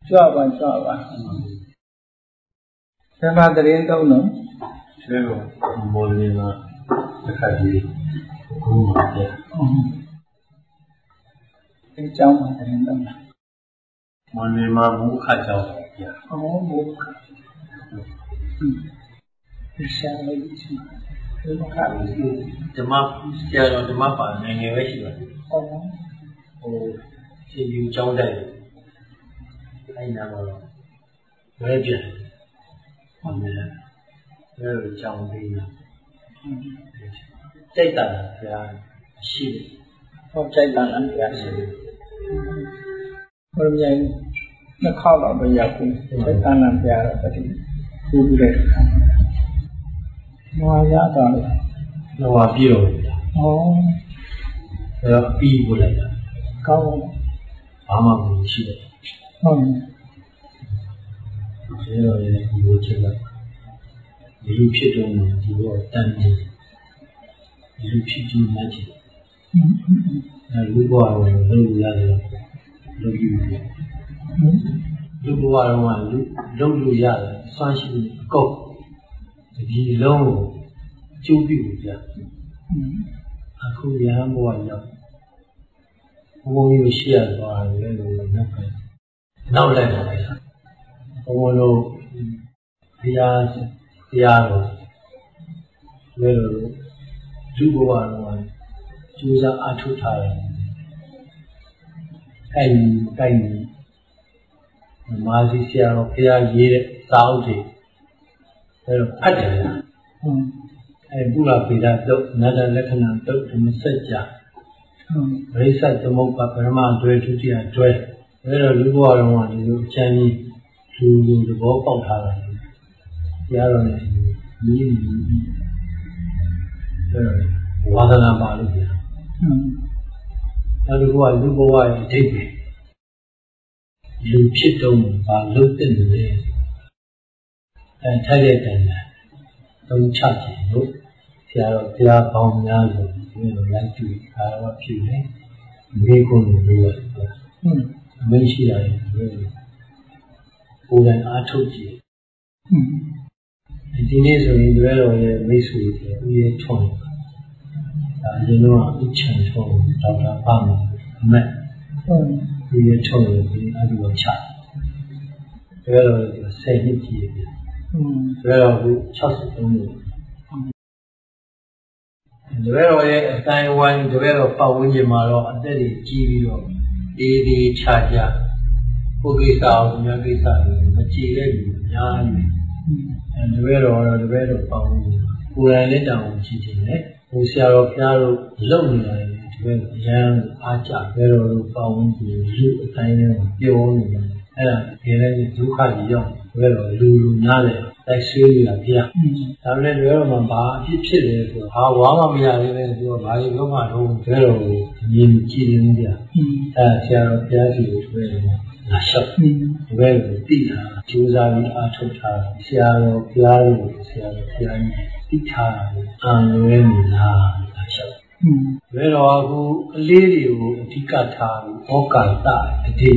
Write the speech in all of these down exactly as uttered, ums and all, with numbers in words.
Chua ba chua ba. Thế mà từ đến đâu nữa? Thế rồi, một lần là tất cả gì cũng mất rồi. Cái cháu mà từ đến đâu nào? Một lần mà bố khá cháu. Ồ, bố khá. Thì sao lấy gì chứ? Bố khá lấy gì? Thì mà, thì mà, thì mà phải nghe nghe vậy chứ. Ồ. Ồ, thì dù cháu đây. Anh nào mà mới biết. Còn nếu trong thì chạy tàn thì là xịn. Không chạy tàn thì là xịn. Bởi vậy nó khó là bây giờ cũng chạy tàn làm thì là có thể thu được. Nó giá rồi. Nó hòa biểu rồi. Ồ. Nó bi của lại là câu bà mà cũng xịn. Không. Thế rồi bố chết là lưuဖြစ်trong thì bố tan đi lưuဖြစ်trong là chết lưu qua rồi lưu ra rồi lưu lưu lưu qua rồi lưu lưu lưu ra rồi xoan xin câu thì lâu chú biểu ra à không nhà bố anh đâu bố yêu xia rồi rồi nó phải nào lại rồi ông nó bây giờ bây giờ rồi bây giờ chú bố anh chú ra ăn thuốc thải anh anh mà gì xia rồi bây giờ gì đấy sao thế bây giờ phát triển ra anh bố là bây giờ đâu nãy là lấy khăn áo đâu thì mình sẽ trả bây giờ tôi muốn bắt cái mà đuổi chú đi ăn đuổi bây giờ chú bố anh thì chân đi chú chú bố bảo thà là giờ rồi này nhìn rồi hóa ra làm bao nhiêu tiền, rồi bố chú bố anh thấy gì, lưuဖြစ်đông và lưu tinh này, thay đổi cái này, đông chặt gì đó, thì là thì là bao nhiêu rồi, mình làm chuyện khai và chuyện này, mấy con người vậy, mấy gì đấy, cô đang ăn thuốc gì, thì này rồi mình về rồi mấy số thì uy chọn, à giờ nó ít chọn chọn đào tạo bằng mẹ, uy chọn thì ăn được chặt, về rồi xây những gì, về rồi cũng chắt sự công việc, về rồi tạiวันvề rồi bảo vấn gì mà rồi anh ta đi chi rồi, đi đi trả giá, cô cái sao nhà cái sao mà chi cái nhà này. Về rồi về rồi bảo cô ấy lên đầu chỉ chỉ đấy, cô xe rồi kia rồi lâu rồi về nhà ăn chả về rồi bảo gì lưu tại này tiêu này, hay là cái này du khách gì đó về rồi lưu lưu nhà này, tại sao như là kia, sau này về rồi mà bà biết biết rồi, bà quá mà bây giờ về rồi bà đi đâu mà đâu, về rồi nhìn chỉ nhìn đi, à xe rồi kia thì về rồi là sao, về rồi đi là chú gia đi ăn thuốc thang, xe rồi kia rồi xe rồi kia đi thang, ăn về mình là là sao, về rồi cô lấy đi cô đi cả thang, ô cả ta đi,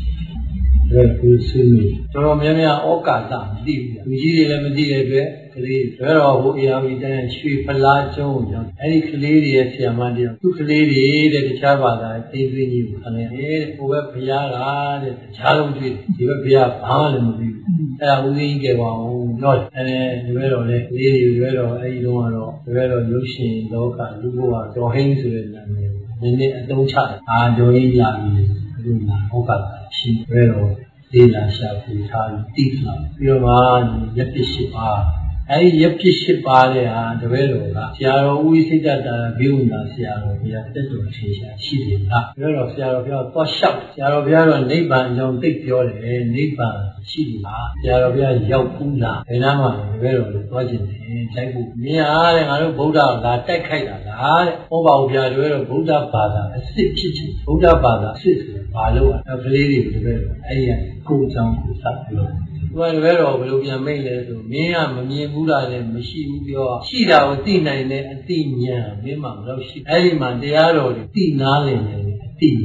về cô suy nghĩ, cho nên mình là ô cả ta đi, mình đi là mình đi là về, cái đi, về rồi cô yêu mình đang suy phải lá châu, anh cái lấy đi xem mà đi, cô lấy đi để trả vào lại, tiền gì nhiều, anh ấy cô về bây giờ là để trả luôn chứ, chỉ về bây giờ bán lên một đi, cái là cô đi cái vào, rồi, anh ấy về rồi lấy đi về rồi, anh ấy đâu rồi, về rồi lúc xin đâu cả, lúc qua cho hình sự là nên nên đâu trả, à cho hình là gì, rồi là ô cả xin về rồi, đi là sao thì thay đi làm, bây mà nhất định sẽ à. Ấy giúp cho ship ba đấy à, đối với rồi là, giờ rồi uy tín đã biểu hiện là giờ rồi bây giờ tất cả thiên下起点啦，đối với rồi giờ rồi bây giờ多少，giờ rồi bây giờ rồiနိဗ္ဗာန်ကြောင့်သိပြောတယ်နိဗ္ဗာန်ရှိလား，giờ rồi bây giờရောက်ဘူးလား，ဘယ်နာမှာđối với rồiသွားခြင်းတယ်လိုက်ဖို့မြင်အားတဲ့ငါတို့ဗုဒ္ဓလာတိုက်ခိုက်တာလားတဲ့ဟောပါဦးဗျာđối với rồiဗုဒ္ဓဘာသာအစစ်ဖြစ်ခြင်းဗုဒ္ဓဘာသာအစစ်ဆိုတာဘာလို့อ่ะကလေးတွေđối với rồiအဲ့ဒီကိုယ်ကြောင့်ကိုယ်စပြောဘယ်လိုတော့ဘယ်လိုပြန်မိတ်လဲဆိုမင်းကမမြင်ဘူးလားလည်းမရှိဘူးပြောရှိတာကိုသိနိုင်တဲ့အသိဉာဏ်မင်းမှမလို့ရှိအဲ့ဒီမှာတရားတော်တွေသိနာလည်နေတဲ့အသိဉာဏ်ဒီ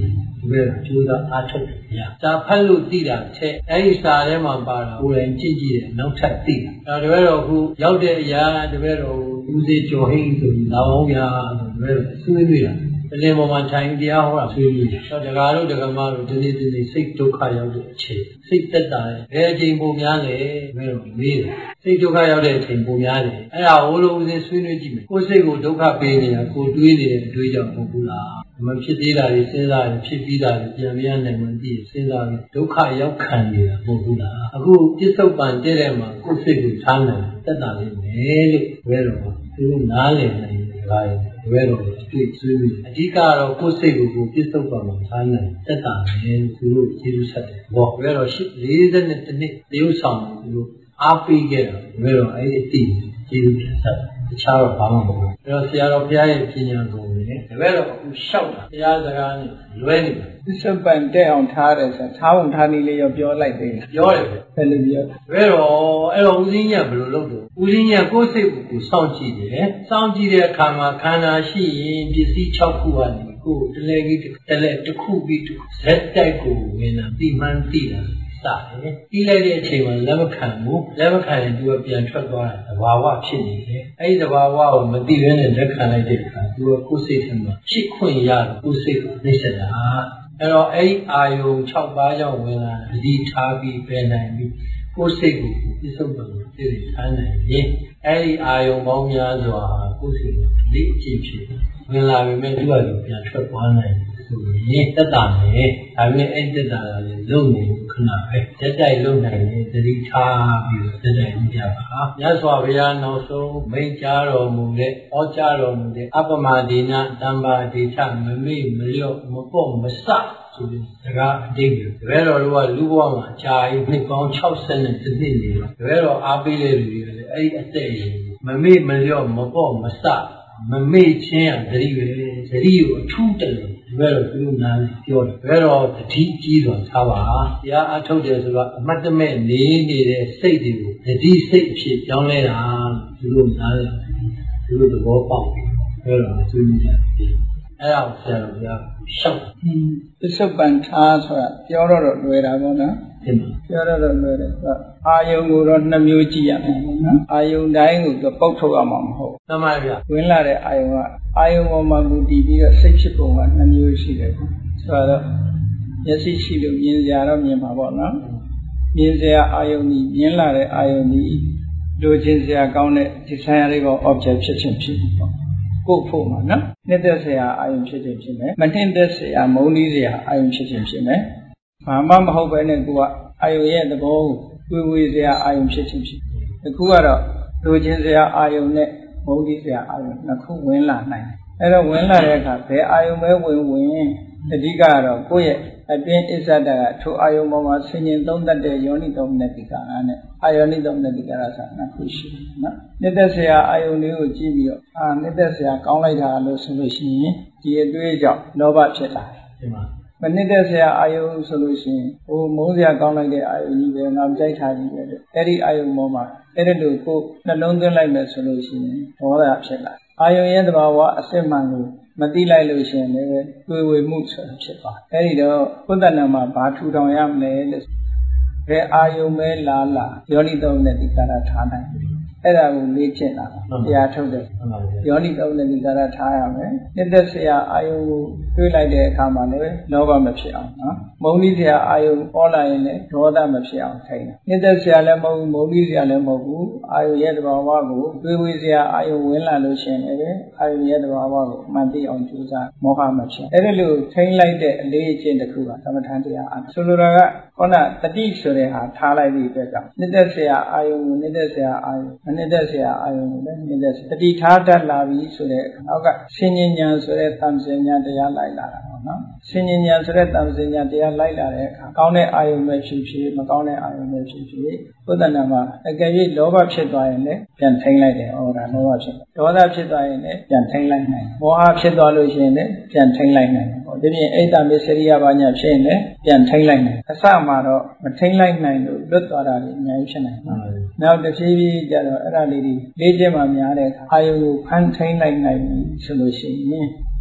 ဘယ်ကျိုးသားအားထုတ်တယ်ဗျာစာဖတ်လို့သိတာတဲ့အဲ့ဒီစာထဲမှာပါတာကိုယ်တိုင်ကြည့်ကြည့်တယ်နောက်ထပ်သိတာဒါတပည့်တော်ခုရောက်တဲ့အရာတပည့်တော်ဦးစေကျော်ဟိန်းဆိုပြီးလာအောင်ဗျာဆိုတပည့်တော်ဆွေးနွေးတာအလင်းပေါ်မှာထိုင်တရားဟောတာဆွေးနွေးတယ်။ဒကာတို့ဒကာမတို့ဒီနေ့ဒီနေ့စိတ်ဒုက္ခရောက်တဲ့အချိန်စိတ်သက်သာတယ်ဘယ်အချိန်ပုံများလဲဘယ်လိုမေးတယ်စိတ်ဒုက္ခရောက်တဲ့အချိန်ပုံများတယ်အဲ့ဒါဟိုလိုဦးစင်းဆွေးနွေးကြည့်မယ်ကိုယ်စိတ်ကိုဒုက္ခပေးနေတာကိုယ်တွေးနေတဲ့အတွေးကြောင့်မဟုတ်ဘူးလားမဖြစ်သေးတာတွေစဉ်းစားရင်ဖြစ်ပြီးတာတွေပြန်ပြန်နိုင်မှသိစဉ်းစားရင်ဒုက္ခရောက်ခံနေတာမဟုတ်ဘူးလားအခုပြစ္ဆုတ်ပန်တဲ့တဲ့မှာကိုယ်စိတ်ကိုထားနိုင်သက်သာနေမယ်လို့ဘယ်လိုသူတို့နားလည်နိုင်တယ်ဒါရဲ့ဘယ်လိုတွေ့ဆွေးနွေးအဓိကတော့ကိုယ်စိတ်ကိုကိုပြစ္ဆုတ်ပန်မှာထားနိုင်သက်သာတယ်သူတို့ကျေးဇူးဆက်တယ်ဘောဘယ်တော့လေးစိနှစ်နှစ်တရုပ်ဆောင်သူတို့အားပေးခဲ့တာဘယ်တော့အဲ့ဒီအတိကျေးဇူးဆက်တခြားတော့ဘာမှမဟုတ်ဘူးအဲ့တော့ဆရာတော်ဘုရားရဲ့ပညာကိုလည်းတပည့်တော်အခုလျှောက်တာဘုရားစကားနဲ့လွဲနေတယ်သစ္စာပန်တဲ့အောင်ထားတယ်ဆိုထားအောင်ထားနည်းလေးရောပြောလိုက်သေးတယ်ပြောတယ်ဘယ်လိုပြောတပည့်တော်အဲ့တော့ဦးစင်းညဘယ်လိုလုပ်တော့ဦးစင်းညကိုယ်စိတ်ကိုစောင့်ကြည့်တယ်စောင့်ကြည့်တဲ့အခါမှာခန္ဓာရှိရင်ပစ္စည်း၆ခုကနေကိုယ်တလဲကြီးတလဲတစ်ခုပြီးတစ်ခုဇက်တိုက်ကိုဝင်လာပြီးမှန်းသိတာစတယ်ပြီးလိုက်တဲ့အချိန်မှာလက်မခံဘူးလက်မခံရင်သူကပြန်ထွက်သွားတာသဘာဝဖြစ်နေတယ်အဲ့ဒီသဘာဝကိုမသိဘဲနဲ့လက်ခံလိုက်တဲ့အခါသူကကိုယ်စိတ်ထဲမှာချစ်ခွင့်ရတော့ကိုယ်စိတ်ကိုနှိမ့်ဆက်တာအဲ့တော့အဲ့ဒီအာယုံ၆ပါးကြောင့်ဝင်လာတာဒီထားပြီးပြန်နိုင်ပြီးကိုယ်စိတ်ကိုပြစ္ဆုတ်ပံကိုသိသိထားနိုင်ရင်အဲ့ဒီအာယုံပေါင်းများစွာကိုယ်စိတ်ကိုလေ့ကျင့်ဖြစ်ဝင်လာပြီမဲ့သူကပြန်ထွက်သွားနိုင်ဆိုရင်တက်တာမယ်ဒါပေမဲ့အဲ့တက်တာလည်းလုံနေခဏပဲတက်တိုက်လုံနိုင်ရင်သတိထားပြီးတော့တက်တိုက်လုပ်ကြပါမြတ်စွာဘုရားနောက်ဆုံးမိန့်ကြားတော်မူတဲ့ဩကြားတော်မူတဲ့အပမဒေနတမ္ပါဒေချမမေ့မလျော့မပေါ့မစဆိုပြီးစကားအတိတ်တွေတပည့်တော်တို့ကလူဘဝမှာအကြာကြီးနှစ်ပေါင်း၆၀နဲ့တစ်နှစ်နေတော့တပည့်တော်အားပေးတဲ့လူတွေကလည်းအဲ့ဒီအသက်ကြီးမမေ့မလျော့မပေါ့မစမမေ့ခြင်းအသတိပဲသတိကိုအထူးတလို့ဘယ်လိုပြုနာပြောတယ်ဘယ်တော့တတိကြီးစွာထားပါတရားအထုတ်တယ်ဆိုတော့အမတ်တမဲ့နေနေတဲ့စိတ်တွေကိုတတိစိတ်အဖြစ်ပြောင်းလဲတာသူတို့နားတယ်သူတို့သဘောပေါက်ပြီဘယ်တော့သူမြင်တယ်အဲ့ဒါဆရာတော်ကရှောက်ပစ္စုပန်ထားဆိုတာပြောတော့တော့လွယ်တာပေါ့နော်ပြောတော့တော့လွယ်တယ်ဆိုအာယုံကိုတော့နှစ်မျိုးကြည့်ရမယ်ပေါ့နော်အာယုံတိုင်းကိုတော့ပုတ်ထုတ်ရမှာမဟုတ်မှန်ပါဗျာဝင်လာတဲ့အာယုံကအာယုံပေါ်မှာမူတည်ပြီးတော့စိတ်ဖြစ်ပုံကနှစ်မျိုးရှိတယ်ပေါ့ဆိုတော့မျက်စိရှိလို့မြင်ကြတော့မြင်ပါပေါ့နော်မြင်စရာအာယုံကြီးမြင်လာတဲ့အာယုံကြီးလိုချင်စရာကောင်းတဲ့ဒီဆိုင်ရာလေးက object ဖြစ်ချင်းဖြစ်ပေါ့ကိုဖို့မှာနော်နှစ်သက်စရာအာယုံဖြစ်ခြင်းဖြစ်မယ်မနှစ်သက်စရာမုန်းသီးစရာအာယုံဖြစ်ခြင်းဖြစ်မယ်ဘာမှမဟုတ်ပဲနဲ့ကိုကအာယုံရဲ့သဘောကိုဝေဝေစရာအာယုံဖြစ်ခြင်းဖြစ်အခုကတော့လိုချင်စရာအာယုံနဲ့မုန်းသီးစရာအာယုံနှစ်ခုဝင်လာနိုင်တယ်အဲ့တော့ဝင်လာတဲ့အခါဘယ်အာယုံပဲဝင်ဝင်အဓိကကတော့ကိုယ့်ရဲ့အတွင်းအစ္ဆဒကထိုအာယုံပေါ်မှာဆင်ញင်သုံးတတ်တဲ့ယောနိသုံးနတိကာရနဲ့အာယောနိသုံးနတိကာရဆိုတာနှစ်ခုရှိတယ်နော်နှစ်သက်စရာအာယုံလေးကိုကြည့်ပြီးတော့အာနှစ်သက်စရာကောင်းလိုက်တာလို့ဆိုလို့ရှိရင်ဒီအတွေ့အကြောင့်လောဘဖြစ်လာတယ်ဒီမှာမနှစ်သက်စရာအာယုံဆိုလို့ရှိရင်ဟိုမုန်းစရာကောင်းလိုက်တဲ့အာယုံကြီးပဲငါကြိုက်တာကြီးပဲအဲ့ဒီအာယုံပေါ်မှာအဲ့ဒါလို့ကိုနှလုံးသွင်းလိုက်မယ်ဆိုလို့ရှိရင်ဘောဓဖြစ်လာအာယုံရဲ့သဘာဝအစစ်မှန်ကိုမသိလိုက်လို့ရှိရင်လည်းတွေ့ဝေမှုဆိုတာဖြစ်သွားအဲ့ဒီတော့ဘုဒ္ဓနာမှာဘာထူထောင်ရမလဲလို့ဘယ်အာယုံပဲလာလာယောနိသုံးနဲ့ဒီကာရထားနိုင်အဲ့ဒါကိုလေ့ကျင့်တာတရားထုတ်တယ်ယောနိသုံးနဲ့ဒီကာရထားရမယ်နှစ်သက်စရာအာယုံကိုတွေးလိုက်တဲ့အခါမှာလည်းလောဘမဖြစ်အောင်နော်မုန်းသီးစရာအာယုံပေါ်လာရင်လည်းဒေါသမဖြစ်အောင်ထိုင်တယ်နှစ်သက်စရာလည်းမဟုတ်ဘူးမုန်းသီးစရာလည်းမဟုတ်ဘူးအာယုံရဲ့သဘာဝကိုတွေးဝေစရာအာယုံဝင်လာလို့ရှိရင်လည်းအာယုံရဲ့သဘာဝကိုအမှန်သိအောင်ကြိုးစားမောဟမဖြစ်အဲ့ဒါလို့ထိန်းလိုက်တဲ့အလေးအကျင့်တစ်ခုကသမထတရားအားဆိုလိုတာကခေါနတတိဆိုတဲ့ဟာထားလိုက်ပြီးအတွက်ကြောင့်နှစ်သက်စရာအာယုံကိုနှစ်သက်စရာအာယုံမနှစ်သက်စရာအာယုံကိုလည်းနှစ်သက်တတိထားတတ်လာပြီဆိုတဲ့နောက်ကဆင်ញဉ္ဉံဆိုတဲ့တမ္ပစဉ္ဉာတရားလိုက်လာတာပေါ့နော်ဆင်ញဉ္ဉံဆိုတဲ့တမ္ပစဉ္ဉာတရားလိုက်လာတဲ့အခါကောင်းတဲ့အာယုံပဲဖြစ်ဖြစ်မကောင်းတဲ့အာယုံပဲဖြစ်ဖြစ်ဘုဒ္ဓနာမှာအကယ်၍လောဘဖြစ်သွားရင်လည်းပြန်ထိန်းလိုက်တယ်ဩဒါလောဘဖြစ်ဒေါသဖြစ်သွားရင်လည်းပြန်ထိန်းလိုက်နိုင်မောဟဖြစ်သွားလို့ရှိရင်လည်းပြန်ထိန်းလိုက်နိုင်ဟောဒီပြင်အိတ္တမစ္စရိယဘာညာဖြစ်ရင်လည်းပြန်ထိန်းလိုက်နိုင်အစမှာတော့မထိန်းလိုက်နိုင်လို့လွတ်သွားတာလည်းအများကြီးဖြစ်နိုင်ပါတယ်နောက်တစ်ဖြည်းဖြည်းကျတော့အဲ့ဒါလေးတွေလေးကျင်းမှများတဲ့အခါအာယုံကိုဖန်ထိန်းလိုက်နိုင်ပြီဆိုလို့ရှိရင်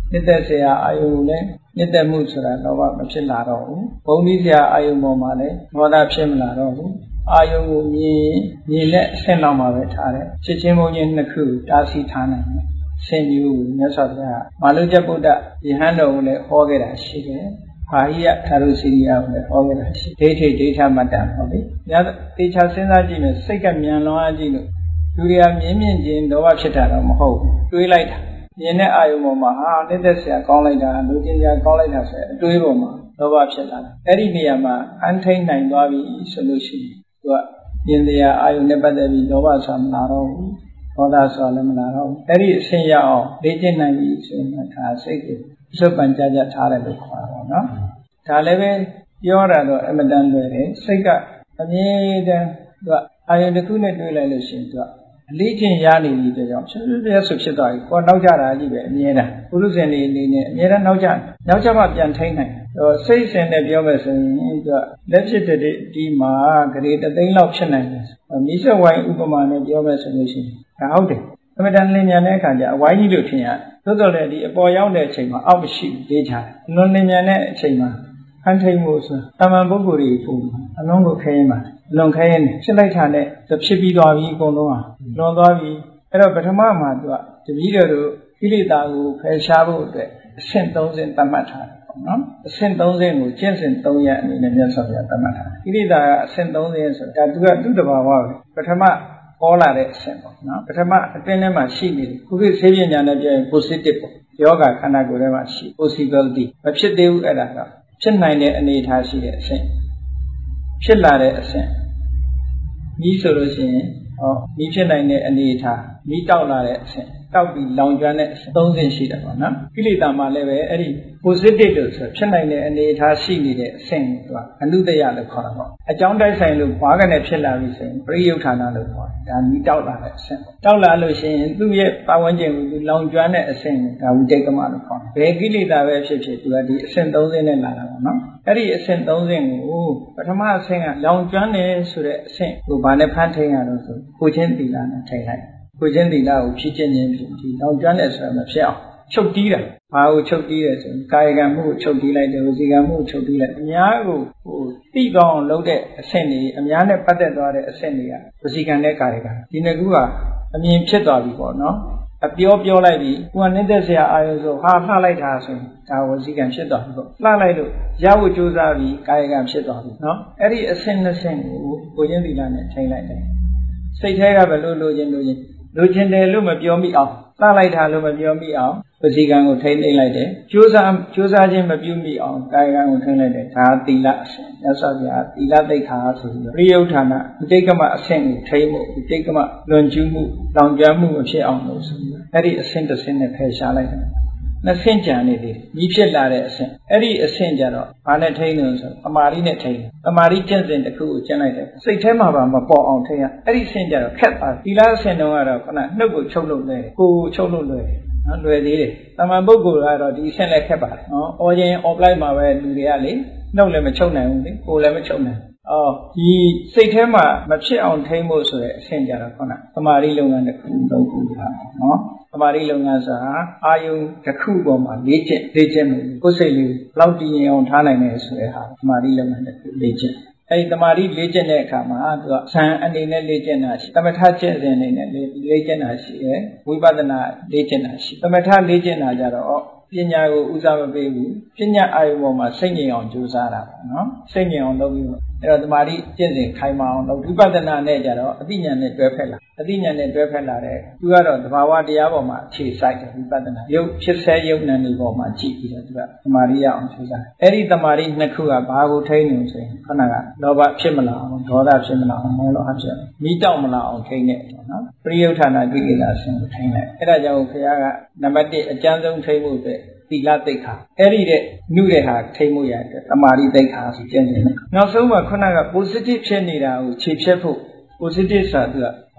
နှစ်သက်စရာအာယုံလည်းနှစ်သက်မှုဆိုတာလောဘမဖြစ်လာတော့ဘူးဘုံနည်းစရာအာယုံပေါ်မှာလည်းဒေါသဖြစ်မလာတော့ဘူးအာယုံကိုမြင်မြင်တဲ့အဆင့်လောက်မှာပဲထားတယ်ချစ်ချင်းမုန်းချင်းနှစ်ခုတားဆီးထားနိုင်တယ်ဆင်မျိုးကိုမြတ်စွာဘုရားမာလုကျဗုဒ္ဓယဟန်တော်ကိုလည်းဟောခဲ့တာရှိတယ်ဘာဟိယသာရုစီရိယကိုလည်းဟောခဲ့တာရှိဒိဋ္ဌိဒိဋ္ဌမတ္တဟုတ်ပြီညတေချာစဉ်းစားကြည့်မယ်စိတ်ကမြန်လွန်အားကြည့်လို့လူတွေကမြင်မြင်ချင်းဒေါသဖြစ်တာတော့မဟုတ်ဘူးတွေးလိုက်တာမြင်တဲ့အာယုံပေါ်မှာဟာနှစ်သက်စရာကောင်းလိုက်တာလူချင်းစရာကောင်းလိုက်တာဆိုအတွေးပေါ်မှာဒေါသဖြစ်လာတာအဲ့ဒီနေရာမှာအန်ထိန်နိုင်သွားပြီဆိုလို့ရှိရင်သူကမြင်တရားအာယုံနဲ့ပတ်သက်ပြီးဒေါသဆိုတာမလာတော့ဘူးဒေါသဆိုတာလည်းမလာတော့ဘူးအဲ့ဒီအဆင့်ရအောင်လေ့ကျင့်နိုင်ပြီဆိုရင်ဒါစိတ်ကိုစုပ်ပန်ကြကြထားတယ်လို့ခေါ်တာပေါ့နော်ဒါလည်းပဲပြောတာတော့အမတန်လွယ်တယ်စိတ်ကအမြဲတမ်းသူကအာယုံတစ်ခုနဲ့တွေ့လိုက်လို့ရှိရင်သူကအလေးချင်းရနေပြီတဲ့ကြောင့်ဖြစ်ဖြစ်ရဆိုဖြစ်သွားပြီကိုနောက်ကြတာကြီးပဲအမြဲတမ်းပုရုဇဉ်တွေအနေနဲ့အမြဲတမ်းနောက်ကြနောက်ကြမှပြန်ထိန်းနိုင်တယ်စိတ်စဉ်နဲ့ပြောမယ်ဆိုရင်သူကလက်ဖြစ်တဲ့ဒီမှာဂရေတသိန်းလောက်ဖြစ်နိုင်တယ်မိစ္ဆဝိုင်းဥပမာနဲ့ပြောမယ်ဆိုလို့ရှိရင်ဒါဟုတ်တယ်အမတန်လင်းမြန်တဲ့အခါကျအဝိုင်းကြီးလို့ထင်ရတယ်သို့တော်လည်းဒီအပေါ်ရောက်တဲ့အချိန်မှာအောက်မရှိသေးချာတယ်အလွန်လင်းမြန်တဲ့အချိန်မှာအန်ထိန်မှုဆိုတာတာမန်ပုဂ္ဂိုလ်တွေပုံအလုံးကိုခဲရင်ပါအလွန်ခဲရင်ဖြစ်လိုက်တာနဲ့ဖြစ်ပြီးသွားပြီအကုန်လုံးဟာလွန်သွားပြီအဲ့တော့ပထမမှာသူကတပည့်တော်တို့ကိလေသာကိုဖယ်ရှားဖို့အတွက်အဆင့်သုံးဆင့်သတ်မှတ်ထားတယ်ပေါ့နော်အဆင့်သုံးဆင့်ကိုကျင့်စဉ်သုံးရပ်အနေနဲ့မြတ်စွာဘုရားသတ်မှတ်ထားတယ်ကိလေသာကအဆင့်သုံးဆင့်ဆိုတာသူကသူ့တဘာဝပဲပထမပေါ်လာတဲ့အဆင့်ပေါ့နော်ပထမအတွင်းထဲမှာရှိနေတယ်ခုခေတ်ဆေးပညာနဲ့ပြောရင် positive ပေါ့ယောဂခန္ဓာကိုယ်ထဲမှာရှိ possibility မဖြစ်သေးဘူးအဲ့ဒါကဖြစ်နိုင်တဲ့အနေအထားရှိတဲ့အဆင့်ဖြစ်လာတဲ့အဆင့်ဤဆိုလို့ရှိရင်ဟောဤဖြစ်နိုင်တဲ့အနေအထားဤတောက်လာတဲ့အဆင့်တောက်ပြီးလောင်ကျွမ်းတဲ့အဆင့်သုံးဆင့်ရှိတယ်ပေါ့နော်ကိလေသာမှာလည်းပဲအဲ့ဒီ positive လို့ဆိုဖြစ်နိုင်တဲ့အနေအထားရှိနေတဲ့အဆင့်ကိုသူကအနုတ္တယလို့ခေါ်တာပေါ့အကြောင်းတိုက်ဆိုင်လို့ဘာကနဲ့ဖြစ်လာပြီဆိုရင်ပရိယုဌာဏလို့ခေါ်တယ်ဒါဤတောက်လာတဲ့အဆင့်ပေါ့တောက်လာလို့ရှိရင်သူ့ရဲ့ပတ်ဝန်းကျင်ကိုသူလောင်ကျွမ်းတဲ့အဆင့်ကိုဒါဝိတေကမလို့ခေါ်တယ်ဘယ်ကိလေသာပဲဖြစ်ဖြစ်သူကဒီအဆင့်သုံးဆင့်နဲ့လာတာပေါ့နော်အဲ့ဒီအဆင့်သုံးဆင့်ကိုပထမအဆင့်ကလောင်ကျွမ်းတယ်ဆိုတဲ့အဆင့်ကိုဘာနဲ့ဖန်ထိန်ရတော့ဆိုကိုချင်းသီလနဲ့ထိန်လိုက်ကိုချင်းသီလကိုဖြည့်ကျင့်ခြင်းဖြင့်ဒီလောင်ကျွမ်းတယ်ဆိုတာမဖြစ်အောင်ချုပ်တီးတာဘာကိုချုပ်တီးတယ်ဆိုရင်ကာယကံမှုကိုချုပ်တီးလိုက်တယ်ဝစီကံမှုကိုချုပ်တီးလိုက်အများကိုဟိုတိကောင်းအောင်လုပ်တဲ့အဆင့်တွေအများနဲ့ပတ်သက်သွားတဲ့အဆင့်တွေကဝစီကံနဲ့ကာယကံဒီနှစ်ခုကအမြင်ဖြစ်သွားပြီပေါ့နော်အပြောပြောလိုက်ပြီးကိုကနှစ်သက်စရာအာရုံဆိုဟာလှလိုက်တာဆိုရင်ဒါဝစီကံဖြစ်သွားပြီပေါ့လှလိုက်လို့ရဖို့ကြိုးစားပြီးကာယကံဖြစ်သွားပြီနော်အဲ့ဒီအဆင့်နှစ်ဆင့်ကိုကိုချင်းသီလနဲ့ထိန်းလိုက်တယ်စိတ်ထဲကဘယ်လိုလိုချင်လိုချင်လိုချင်တယ်လို့မပြောမိအောင်လှလိုက်တာလို့မပြောမိအောင်ဝစီကံကိုထိန်းသိမ်းလိုက်တယ်ကြိုးစားကြိုးစားခြင်းမပြုမိအောင်ကာယကံကိုထိန်းလိုက်တယ်ဒါသီလအဆင့်မြတ်စွာဘုရားသီလသိက္ခာဆိုပြီးပရိယုဌာဏဥဒိကမအဆင့်ကိုထိန်းမှုဥဒိကမလွန်ကျူးမှုလောင်ကျွမ်းမှုမဖြစ်အောင်လို့ဆိုပြီးအဲ့ဒီအဆင့်တစ်ဆင့်နဲ့ဖယ်ရှားလိုက်တယ်နှစ်ဆင့်ကြံနေသေးတယ်ညီဖြစ်လာတဲ့အဆင့်အဲ့ဒီအဆင့်ကြတော့ဘာနဲ့ထိန်းလို့ဆိုအမာရိနဲ့ထိန်းအမာရိကျင့်စဉ်တစ်ခုကိုကျင့်လိုက်တယ်စိတ်ထဲမှာပါမပေါ်အောင်ထိန်းရအဲ့ဒီအဆင့်ကြတော့ခက်ပါသီလအဆင့်တုန်းကတော့ခဏနှုတ်ကိုချုပ်လို့လွယ်တယ်ကိုယ်ကိုချုပ်လို့လွယ်တယ်နော်လွယ်သေးတယ်တမန်ပုဂ္ဂိုလ်ကတော့ဒီအဆင့်လည်းခက်ပါတယ်နော်အော်ချင်း offline မှာပဲလူတွေကလေနှုတ်လည်းမချုပ်နိုင်ဘူးလေကိုယ်လည်းမချုပ်နိုင်အော်ဒီစိတ်ထဲမှာမဖြစ်အောင်ထိန်းဖို့ဆိုတဲ့အဆင့်ကြတော့ခဏသမာဓိလုပ်ငန်းတစ်ခုသုံးခုပါနော်သမာဓိလုပ်ငန်းဆိုတာအာယုံတစ်ခုပေါ်မှာလေ့ကျင့်လေ့ကျင့်မှုကိုယ်စိတ်လေးလောက်တည်ငြိမ်အောင်ထားနိုင်တယ်ဆိုတဲ့ဟာသမာဓိလုပ်ငန်းတစ်ခုလေ့ကျင့်အဲဒီသမာဓိလေ့ကျင့်တဲ့အခါမှာသူကဇံအနေနဲ့လေ့ကျင့်တာရှိသမထကျင့်စဉ်အနေနဲ့လေ့ကျင့်တာရှိတယ်ဝိပဿနာလေ့ကျင့်တာရှိသမထလေ့ကျင့်တာကြတော့ပညာကိုဦးစားမပေးဘူးပညာအာယုံပေါ်မှာစိတ်ငြိမ်အောင်ကြိုးစားတာပေါ့နော်စိတ်ငြိမ်အောင်လုပ်ပြီးတော့အဲ့တော့သမာဓိကျင့်စဉ်ခိုင်မာအောင်လုပ်ဝိပဿနာနဲ့ကြတော့အသိဉာဏ်နဲ့တွဲဖက်လာအသိဉာဏ်နဲ့တွဲဖက်လာတဲ့သူကတော့သဘာဝတရားပေါ်မှာအခြေစိုက်တယ်ဝိပဿနာရုပ်ဖြစ်ဆဲရုပ်နာမ်တွေပေါ်မှာကြည့်ပြီးတော့သူကသမာဓိရအောင်ကြိုးစားအဲ့ဒီသမာဓိနှစ်ခုကဘာကိုထိန်းနေဆိုရင်ခဏကလောဘဖြစ်မလာအောင်ဒေါသဖြစ်မလာအောင်မောဟဖြစ်မိတောက်မလာအောင်ထိန်းနေပေါ့နော်ပရိယုဌာဏကိလေသာဆင်းကိုထိန်းလိုက်အဲ့ဒါကြောင့်ဘုရားကနံပါတ်တစ်အကျဉ်းဆုံးထိန်းဖို့အတွက်သီလသိက္ခာအဲ့ဒီတဲ့နှုတဲ့ဟာထိမ့်မှုရတဲ့သမာဓိသိက္ခာဆိုကျင့်နေတယ်နောက်ဆုံးမှာခုနက positive ဖြစ်နေတာကိုခြေဖြတ်ဖို့ positive ဆိုတာသူကဟော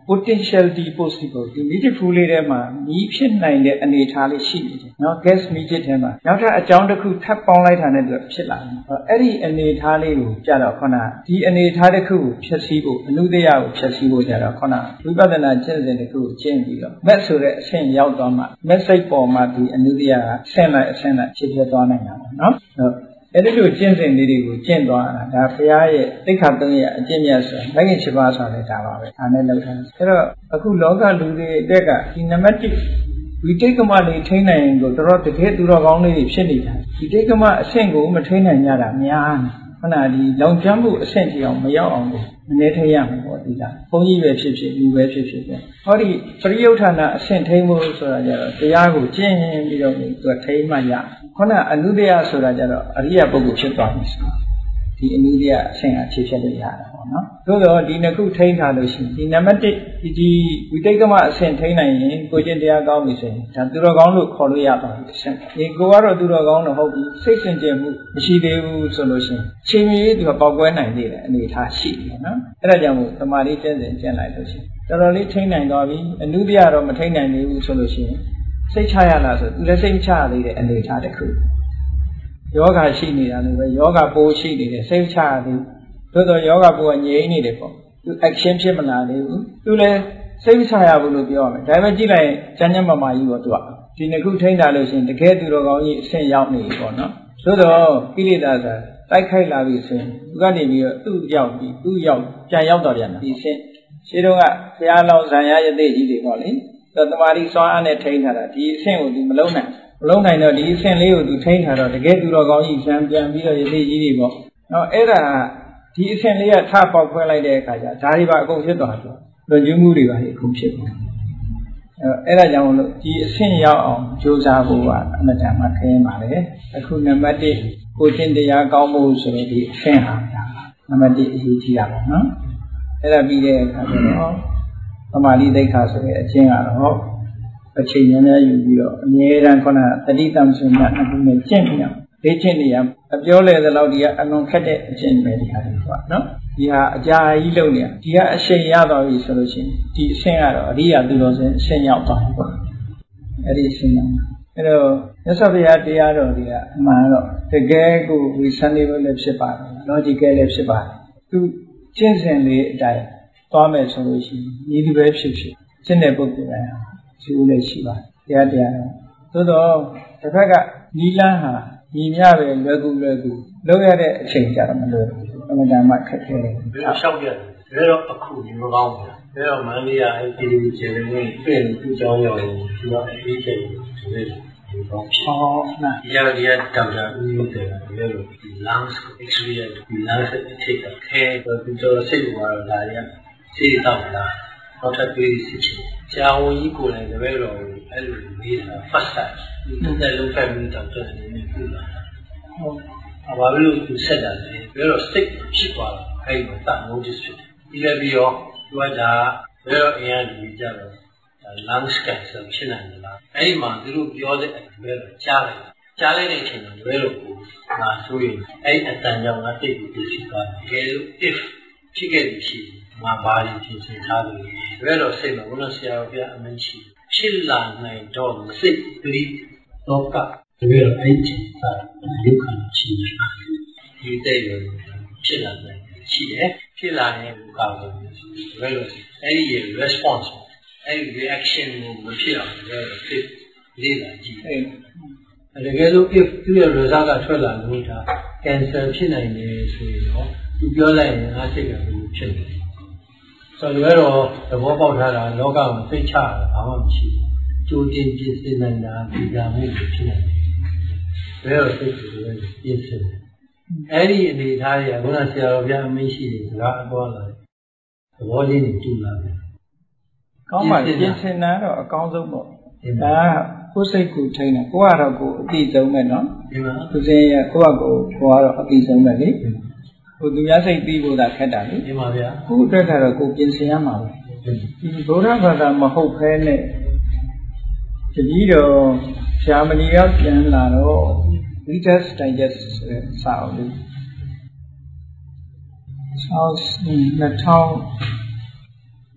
potentiality possible ဒီ media full လေးထဲမှာမီးဖြစ်နိုင်တဲ့အနေအထားလေးရှိနေတယ်နော် gas media ထဲမှာနောက်ထပ်အကြောင်းတစ်ခုထပ်ပေါင်းလိုက်တာနဲ့သူဖြစ်လာတယ်အဲ့ဒီအနေအထားလေးကိုကြတော့ခုနဒီအနေအထားတစ်ခုကိုဖြည့်ဆည်းဖို့အနုတ္တရကိုဖြည့်ဆည်းဖို့ကြတော့ခုနဝိပဿနာကျင့်စဉ်တစ်ခုကိုကျင့်ပြီးတော့ met ဆိုတဲ့အဆင့်ရောက်သွားမှ message ပေါ်မှာဒီအနုတ္တရကဆင့်လိုက်အဆင့်လိုက်ဖြစ်ဖြစ်သွားနိုင်တာပေါ့နော်အဲ့ဒီလိုကျင့်စဉ်လေးတွေကိုကျင့်သွားတာဒါဘုရားရဲ့သိက္ခာသုံးရအကျင့်မြတ်ဆိုမဂ္ဂင်七ပါးဆိုတဲ့ဒါပါပဲဒါနဲ့လောက်ထားအဲ့တော့အခုလောကလူတွေအတွက်ကဒီနံပါတ်တစ်ဝိတိတ်ကမလေးထိန်းနိုင်ရင်ကိုတော်တော်တကယ်သူတော်ကောင်းလေးတွေဖြစ်နေတာဒီတိတ်ကမအဆင့်ကိုမထိန်းနိုင်ကြတာများနေခဏဒီလောင်ကျွမ်းမှုအဆင့်ကြီးအောင်မရောက်အောင်ကိုမနေထိရမှာပေါ့ဒီကဘုန်းကြီးပဲဖြစ်ဖြစ်လူပဲဖြစ်ဖြစ်ပဲဟောဒီပရိယုဌာဏအဆင့်ထိန်းဖို့ဆိုတာကြတော့တရားကိုကျင့်ပြီးတော့သူထိန်းမှရခုနအနုတ္တယဆိုတာကြတော့အရိယပုဂ္ဂိုလ်ဖြစ်သွားပြီဆိုဒီအနုတ္တယအဆင့်အဖြစ်ဖြစ်လို့ရတာပေါ့နော်သို့တော့ဒီနှစ်ခုထိန်းထားလို့ရှိရင်ဒီနံပါတ်တစ်ဒီဒီဝိတိတ်ကမအဆင့်ထိန်းနိုင်ရင်ကိုကျင့်တရားကောင်းပြီဆိုရင်ဒါသူတော်ကောင်းလို့ခေါ်လို့ရပါဘူးအဆင့်ဒီကိုကတော့သူတော်ကောင်းတော့ဟုတ်ပြီစိတ်စင်ကြယ်မှုမရှိသေးဘူးဆိုလို့ရှိရင်ချိန်မီသူကပေါက်ကွဲနိုင်သေးတယ်အနေထားရှိတယ်နော်အဲ့ဒါကြောင့်မို့တမာတိကျင့်စဉ်ကျင့်လိုက်လို့ရှိရင်တော်တော်လေးထိန်းနိုင်သွားပြီအနုတ္တယတော့မထိန်းနိုင်သေးဘူးဆိုလို့ရှိရင်စိတ်ချရလားဆိုသူလည်းစိတ်ချရသေးတဲ့အနေထားတစ်ခုယောဂရှိနေတာလည်းပဲယောဂပိုးရှိနေတယ်စိတ်ချရသေးသို့တော့ယောဂပိုးကငြိမ်းနေတယ်ပေါ့သူ action ဖြစ်မလာသေးဘူးသူလည်းစိတ်မချရဘူးလို့ပြောရမယ်ဒါပေမဲ့ကြည့်လိုက်ရင်ကျမ်းကျမ်းမာမာကြီးပေါ့သူကဒီနှစ်ခုထိန်းတာလို့ရှိရင်တကယ်သူတော်ကောင်းကြီးအဆင့်ရောက်နေပြီပေါ့နော်သို့တော့ကိလေသာဆိုတိုက်ခိုက်လာပြီဆိုရင်သူကနေပြီးတော့သူ့ရောက်ပြီးသူ့ရောက်ပြန်ရောက်တော့ပြန်တာဒီအဆင့်ရှင်းတော့ကဘုရားလောင်းဇံရယသိကြီးတွေပေါ့လေသူတမာတိစွမ်းအားနဲ့ထိန်းထားတာဒီအဆင့်ကိုသူမလုံးနိုင်မလုံးနိုင်တော့ဒီအဆင့်လေးကိုသူထိန်းထားတော့တကယ်သူတော်ကောင်းကြီးဇံပြန်ပြီးတော့ယသိကြီးတွေပေါ့နော်အဲ့ဒါဒီအဆင့်လေးကထပေါက်ခွဲလိုက်တဲ့အခါကျဒါတွေပါအကုန်ဖြစ်သွားတယ်လွန်ကျူးမှုတွေပါအကုန်ဖြစ်သွားအဲ့ဒါကြောင့်လို့ဒီအဆင့်ရောက်အောင်ကြိုးစားဖို့ကအမှန်တမ်းမှခရင်ပါလေအခုနံပါတ်တစ်ကိုကျင့်တရားကောင်းဖို့ဆိုရင်ဒီအဆင့်ဟာနံပါတ်တစ်အရေးကြီးတာပေါ့နော်အဲ့ဒါပြီးတဲ့အခါကျတော့သမာဓိသိက္ခာဆိုတဲ့အကျင့်ကတော့အချိန်နည်းနည်းယူပြီးတော့အမြဲတမ်းခုနတတိတံဆိုမြတ်နှစ်ခုနဲ့ကျင့်ပြအောင်လေ့ကျင့်နေရအပြောလဲသလောက်ဒီကအလွန်ခက်တဲ့အကျင့်ပဲဒီဟာတွေပေါ့နော်ဒီဟာအကြာကြီးလုပ်နေဒီကအရှိန်ရသွားပြီဆိုလို့ရှိရင်ဒီအဆင့်ကတော့အရိယာသူတော်စင်အဆင့်ရောက်သွားပြီပေါ့အဲ့ဒီအဆင့်ကအဲ့တော့မြတ်စွာဘုရားတရားတော်တွေကအမှန်တော့တကယ်ကို reasonable လည်းဖြစ်ပါတယ် logical လည်းဖြစ်ပါတယ်သူကျင့်စဉ်လေးအတိုင်းသွားမယ်ဆိုလို့ရှိရင်ဒီလိုပဲဖြစ်ဖြစ်ကျင့်တဲ့ပုဂ္ဂိုလ်တိုင်းဟာကျိုးလည်းရှိပါတယ်တရားတရားတော့သို့တော့တစ်ဖက်ကနီလန်းဟာညီမျှပဲလွယ်ကူလွယ်ကူလုပ်ရတဲ့အချိန်ကြတော့မလွယ်ဘူးအမှန်တမ်းမှခက်ခဲတယ်ဘယ်လိုလျှောက်ရတယ်ဘယ်တော့အခုဒီမကောင်းဘူးဘယ်တော့မန္တလေးရဲ့ P D B ကျယ်ဝင်ပြင်သူ့ကြောင်းရောက်ရင်ဒီတော့အေးချင်တယ်ဒီတော့ဟောနာဒီရဒီရဒေါက်တာဦးမျိုးတယ်ဘယ်လိုဒီ lungs x-ray ဒီ lungs အထိကခဲသူတို့စိတ်ပေါ်လာရစိတ်တော့လာနောက်ထပ်တွေးစစ်ချင်ဆရာဝန်ကြီးကိုလည်းတပည့်တော်အဲ့လိုနေတာ first time သူတက်လုံးဖက်ပြီးတော့တက်နေနေပြီလားဟုတ်အဘာလို့သူဆက်တာလဲဘယ်တော့ stick ဖြစ်သွားတာအဲ့မှာတာ notice ဖြစ်တယ်ဒီလည်းပြီးတော့သူကဒါဘယ်တော့အရင်ကြီးကြတော့ lungs cancer ဖြစ်နိုင်တယ်လားအဲ့ဒီမှာသူတို့ပြောတဲ့အဘယ်တော့ကြားလိုက်ကြားလိုက်တဲ့အချိန်မှာဘယ်လိုကိုငါဆိုရင်အဲ့အတန်ကြောင့်ငါတိတ်ပြီးဖြစ်သွားတယ်တကယ်လို့ if ဖြစ်ခဲ့ပြီရှိငါဘာလို့ဖြစ်နေသားလို့ဘယ်တော့စိတ်မှာဘုရားဆရာတော်ဘုရားအမင်းရှိဖြစ်လာနိုင်တော့စိတ်ပရိတော့ကတကယ်တော့အဲ့ဒီသာဒုက္ခရှိနေတာဒီတဲ့ရဖြစ်လာနိုင်ရှိတယ်ဖြစ်လာရင်ဒုက္ခကိုဘယ်လိုအဲ့ဒီ response အဲ့ဒီ reaction ကိုမဖြစ်အောင်ဘယ်လိုဖြစ်လေးလာကြည့်အဲ့တကယ်လို့ if သူ့ရဲ့ result ကထွက်လာလို့ဒါ cancer ဖြစ်နိုင်တယ်ဆိုရင်တော့သူပြောလိုက်ရင်ငါစိတ်ကဘူးဖြစ်တယ်ဆိုတော့သဘောပေါက်ထားတာလောကမှာသိချတာဘာမှမရှိဘူးကြိုတင်ပြည့်စင်နိုင်တာဒီကမှုဖြစ်နေတယ်ဘယ်တော့သိတယ်ပြည့်စင်အဲ့ဒီအနေထားတွေကဘုရားဆရာတော်ဘုရားအမင်းရှိတယ်စကားအပေါ်လာတယ်သဘောလေးတွေတူလာတယ်ကောင်းပါပြည့်စင်တာတော့အကောင်းဆုံးပေါ့ဒါကိုယ်စိတ်ကိုထိန်းတာကိုကတော့ကိုအတိဆုံးပဲနော်ဒီမှာသူစင်ရကိုကကိုကိုကတော့အတိဆုံးပဲလေဟိုသူများစိတ်ပြီးဖို့သာခက်တာလေဒီမှာဗျာကိုအတွက်ကတော့ကိုပြင်ဆင်ရမှာပဲဒီဗုဒ္ဓဘာသာမဟုတ်ဖဲနဲ့တကြီးတော့ဆရာမကြီးကပြန်လာတော့ Reader's Digest ဆိုတဲ့စာအုပ်လေးဆောက်နှစ်ထောင်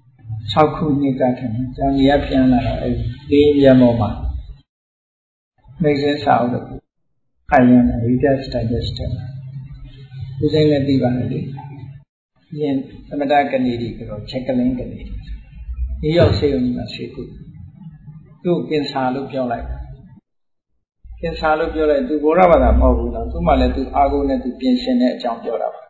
၆ခုနှစ်ကထင်တယ်ကျောင်းကြီးကပြန်လာတော့အဲဒီရမောမှာမိတ်ဆွေစာအုပ်တော့ခိုင်ရတဲ့ Reader's Digest ဦးစိမ်းလည်းသိပါတယ်လေယင်သမတကနေဒီကတော့ချက်ကလင်းကနေဒီnew york ဆေးရုံမှာဆေးကုသူ့ကင်ဆာလို့ပြောလိုက်ကင်ဆာလို့ပြောလိုက်သူဘောရဘာသာမဟုတ်ဘူးတော့သူ့မှာလည်းသူအာကိုနဲ့သူပြင်ဆင်တဲ့အကြောင်းပြောတာပါ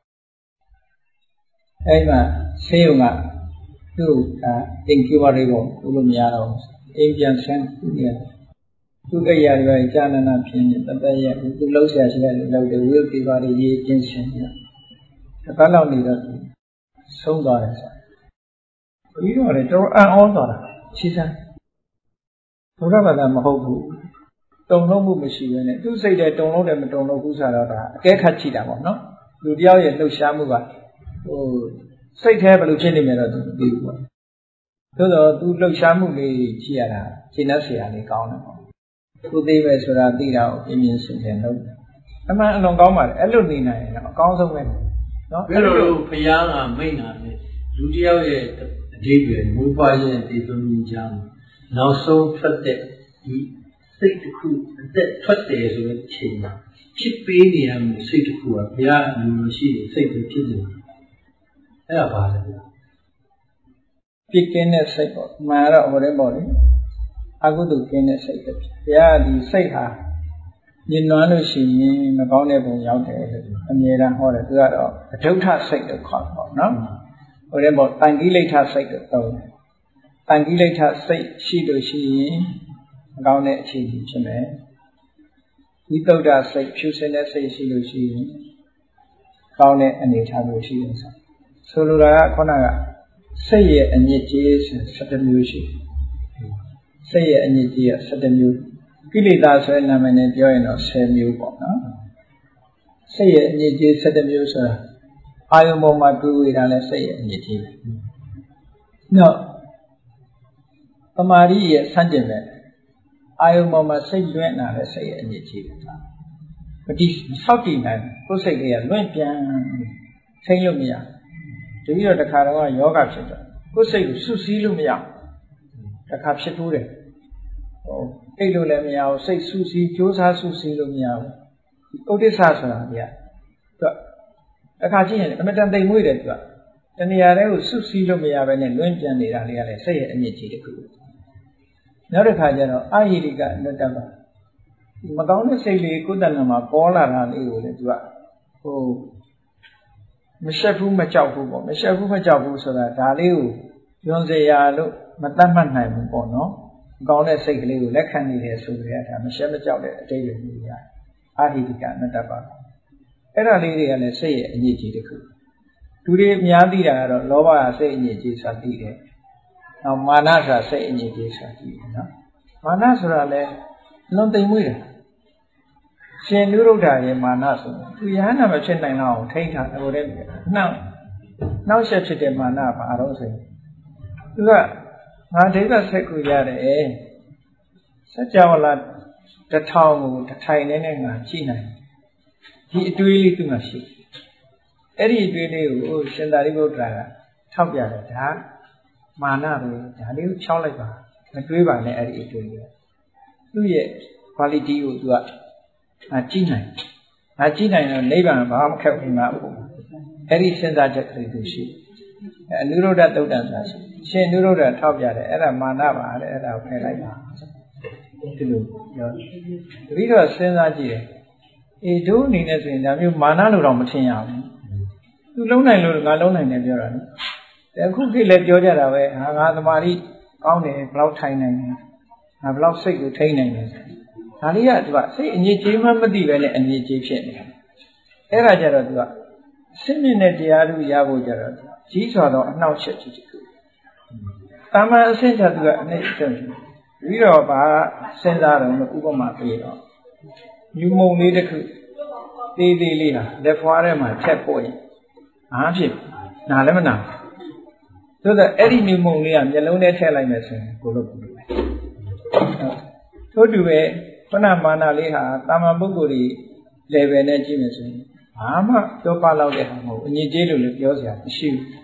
အဲ့မှာဆေးရုံကသူ့ကအင်ကျူဘာတွေပေါ့ဘုလိုမရတော့အင်ပြန်ဆန်းသူ့ရဲ့သူ့ကရရွယ်ကြာနာနာဖြစ်နေတသက်ရဲ့သူလှုပ်ရှားရှိတဲ့လှုပ်တယ်ဝိပ္ပိပါတွေရေးပြင်ဆင်နေတာတစ်ပတ်လောက်နေတော့ဆုံးသွားတယ်ဆိုပြီးတော့လေတော်အံ့ဩသွားတာရှင်းစမ်းဘုရားဘာသာမဟုတ်ဘူးတုံလုံးမှုမရှိဘဲနဲ့သူ့စိတ်ထဲတုံလုံးတယ်မတုံလုံးဘူးဆိုတော့ဒါအကဲခတ်ကြည့်တာပေါ့နော်လူတယောက်ရဲ့လှုပ်ရှားမှုကဟိုစိတ်ထဲဘယ်လိုဖြစ်နေမြဲတော့သူမသိဘူးပေါ့သို့တော့သူလှုပ်ရှားမှုလေးကြည့်ရတာရှင်းတဲ့ဆရာလေးကောင်းတယ်ပေါ့သူသိပဲဆိုတာသိတာကိုပြင်းပြင်းစင်စင်လုပ်တယ်အမှန်အလွန်ကောင်းပါတယ်အဲ့လိုနေနိုင်ရင်တော့အကောင်းဆုံးပဲနော်အဲ့လိုဘုရားကမိန့်တာလေလူတယောက်ရဲ့အဓိပ္ပာယ်မူပွားခြင်းဒီသုံးမျိုးကြားနောက်ဆုံးထွက်တဲ့ဒီစိတ်တစ်ခုအသက်ထွက်တယ်ဆိုတဲ့အချိန်မှာဖြစ်ပေးနေရမယ့်စိတ်တစ်ခုကဘုရားအလိုရှိတဲ့စိတ်ပဲဖြစ်နေတယ်အဲ့ဒါပါလေဗျာပြစ်ကင်းတဲ့စိတ်ပေါ့မှန်တော့ဟိုတည်းပေါ့လေအကုသိုလ်ကင်းတဲ့စိတ်ပဲဘုရားဒီစိတ်ဟာညင်နွမ်းလို့ရှိရင်မကောင်းတဲ့ပုံရောက်တယ်လို့အမြဲတမ်းဟောတယ်သူကတော့အဒုဋ္ဌစိတ်လို့ခေါ်ပေါ့နော်ဟိုတည်းပေါ့တန်ကိလေသာစိတ်လို့သုံးတယ်တန်ကိလေသာစိတ်ရှိလို့ရှိရင်မကောင်းတဲ့အခြေအနေဖြစ်မယ်ဝိတုဒ္ဓစိတ်ဖြူစင်တဲ့စိတ်ရှိလို့ရှိရင်ကောင်းတဲ့အနေအထားမျိုးရှိတယ်ဆိုဆိုလိုတာကခုနကစိတ်ရဲ့အညစ်အကြေး၁၁မျိုးရှိစိတ်ရဲ့အညစ်အကြေးက၁၁မျိုးကိလေသာဆိုတဲ့နာမည်နဲ့ပြောရင်တော့၁၀မျိုးပေါ့နော်စိတ်ရဲ့အညစ်အကြေး၁၁မျိုးဆိုတာအာယုံပေါ်မှာတွေ့ဝေတာလဲစိတ်ရဲ့အညစ်အကြေးပဲနော်ပမာရိရဲ့ဆန့်ကျင်ဘက်အာယုံပေါ်မှာစိတ်လွင့်တာလဲစိတ်ရဲ့အညစ်အကြေးပဲမတိဆောက်တည်နိုင်ကိုယ်စိတ်လေးကလွင့်ပြန်ထိန်းလို့မရတတိယတစ်ခါတော့ယောဂဖြစ်တော့ကိုယ်စိတ်ကိုစုစည်းလို့မရတစ်ခါဖြစ်ထိုးတယ်ဟိုအိတ်လို့လည်းမရဘူးစိတ်စုစည်းကြိုးစားစုစည်းလို့မရဘူးဥဒိစ္စဆိုတာကသူကတစ်ခါကြည့်ရင်အမတန်တိမ်မွေ့တယ်သူကတဏှာတွေကိုစုစည်းလို့မရဘဲနဲ့လွင့်ပြန်နေတာလေးကလည်းစိတ်ရဲ့အမြင့်ကြီးတစ်ခုနောက်တစ်ခါကျတော့အာဟိရိကအနတ္တပါမကောင်းတဲ့စိတ်လေးကိုယ်တဏ္ဍာမှာပေါ်လာတာလေးကိုလည်းသူကဟိုမရှက်ဘူးမကြောက်ဘူးပေါ့မရှက်ဘူးမကြောက်ဘူးဆိုတာဒါလေးကိုညွန်စရာလို့မတတ်မှတ်နိုင်ဘူးပေါ့နော်မကောင်းတဲ့စိတ်ကလေးကိုလက်ခံနေတယ်ဆိုကြတဲ့ဒါမရှက်မကြောက်တဲ့အတိတ်ကိုမြင်ရတယ်အာဟိရိကအနတ္တပါအဲ့ဒါလေးတွေကလည်းစိတ်ရဲ့အညစ်အကြေးတစ်ခုလူတွေအများသိတာကတော့လောဘကစိတ်အညစ်အကြေးဆိုတာသိတယ်နောက်မာနဆိုတာစိတ်အညစ်အကြေးဆိုတာသိတယ်နော်မာနဆိုတာလည်းလွန်သိမ်မွေးတယ်ရှင်နုရုဒ္ဓရဲ့မာနဆိုသူယဟန္တာမဖြစ်နိုင်တော့ထိန်းထားဟိုတဲ့နောက်နောက်ဆက်ဖြစ်တဲ့မာနဘာလို့ဆိုရင်သူကငါဒိဋ္ဌဆက်ကူရတယ်စัจ java လာတစ်ထောင်ကိုတစ်ထိုင်နဲ့နဲ့ငါကြည့်နိုင်ဒီအတွေးလေးသူမှရှိအဲ့ဒီအတွေးလေးကိုရှင်သာရိပုတ္တရာကထောက်ပြတယ်ဒါမာနပဲဒါလေးကိုဖြောင်းလိုက်ပါမတွေးပါနဲ့အဲ့ဒီအတွေးလေးသူ့ရဲ့ quality ကိုသူကငါကြည့်နိုင်ငါကြည့်နိုင်တော့နိဗ္ဗာန်ဘာမှခက်ဘူးငါပေါ့အဲ့ဒီစဉ်းစားချက်ကလေးသူရှိအနုရုဒ္ဓသုတ်တံဆိုတာရှိရှင်အနုရုဒ္ဓထောက်ပြတယ်အဲ့ဒါမာနပါတဲ့အဲ့ဒါကိုဖယ်လိုက်ပါဒီလိုပြောတတိတော့စဉ်းစားကြည့်တယ်အေးတို့အနေနဲ့ဆိုရင်ဒါမျိုးမာနလို့တော့မထင်ရဘူးသူလုံးနိုင်လို့ငါလုံးနိုင်တယ်ပြောတာလေဒါအခုခေတ်လည်းပြောကြတာပဲဟာငါသမာဓိကောင်းတယ်ဘယ်လောက်ထိုင်နိုင်လဲငါဘယ်လောက်စိတ်ကိုထိန်းနိုင်လဲဒါလေးကသူကစိတ်အငြိကြေးမှမသိပဲနဲ့အငြိကြေးဖြစ်နေတာအဲ့ဒါကြတော့သူကစိတ်နဲ့တရားသူရဖို့ကြတော့ကြီးစွာသောအနှောက်အယှက်ကြီးတစ်ခုတာမန်အဆင့်ချသူကအနှိမ့်အဆက်ပြီးတော့ဗာစဉ်းစားတော့ဥပမာပေးတော့မြူမုံလေးတစ်ခုသေးသေးလေးဟာလက်ဖွားထဲမှာချက်ပို့ရင်အားဖြစ်နာလည်းမနာသို့သောအဲ့ဒီမြူမုံလေးကမျက်လုံးထဲထည့်လိုက်မယ်ဆိုရင်ကိုလို့ကိုလို့ပဲထို့တူပဲခဏမာနလေးဟာတာမန်ပုဂ္ဂိုလ်တွေ level နဲ့ကြည့်မယ်ဆိုရင်ဘာမှပြောပါလောက်တဲ့ဟာမဟုတ်အငြိကြေးလို့လည်းပြောစရာမရှိဘူး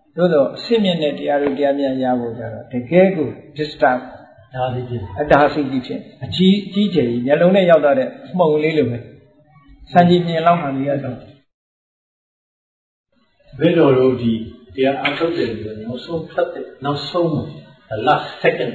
သို့တော့အစစ်မြင့်တဲ့တရားတို့တရားများရဖို့ကြတော့တကယ်ကို disturb ဒါလေးဖြစ်အတားအဆီးကြီးဖြစ်အကြီးအကြီးကျယ်ကြီးမျက်လုံးနဲ့ရောက်တဲ့မှုံလေးလိုပဲစံကြီးမြင်လောက်မှနေရတော့ဘယ်လိုလုပ်ဒီတရားအထုတ်တယ်လို့နောက်ဆုံးဖတ်တဲ့နောက်ဆုံး the last second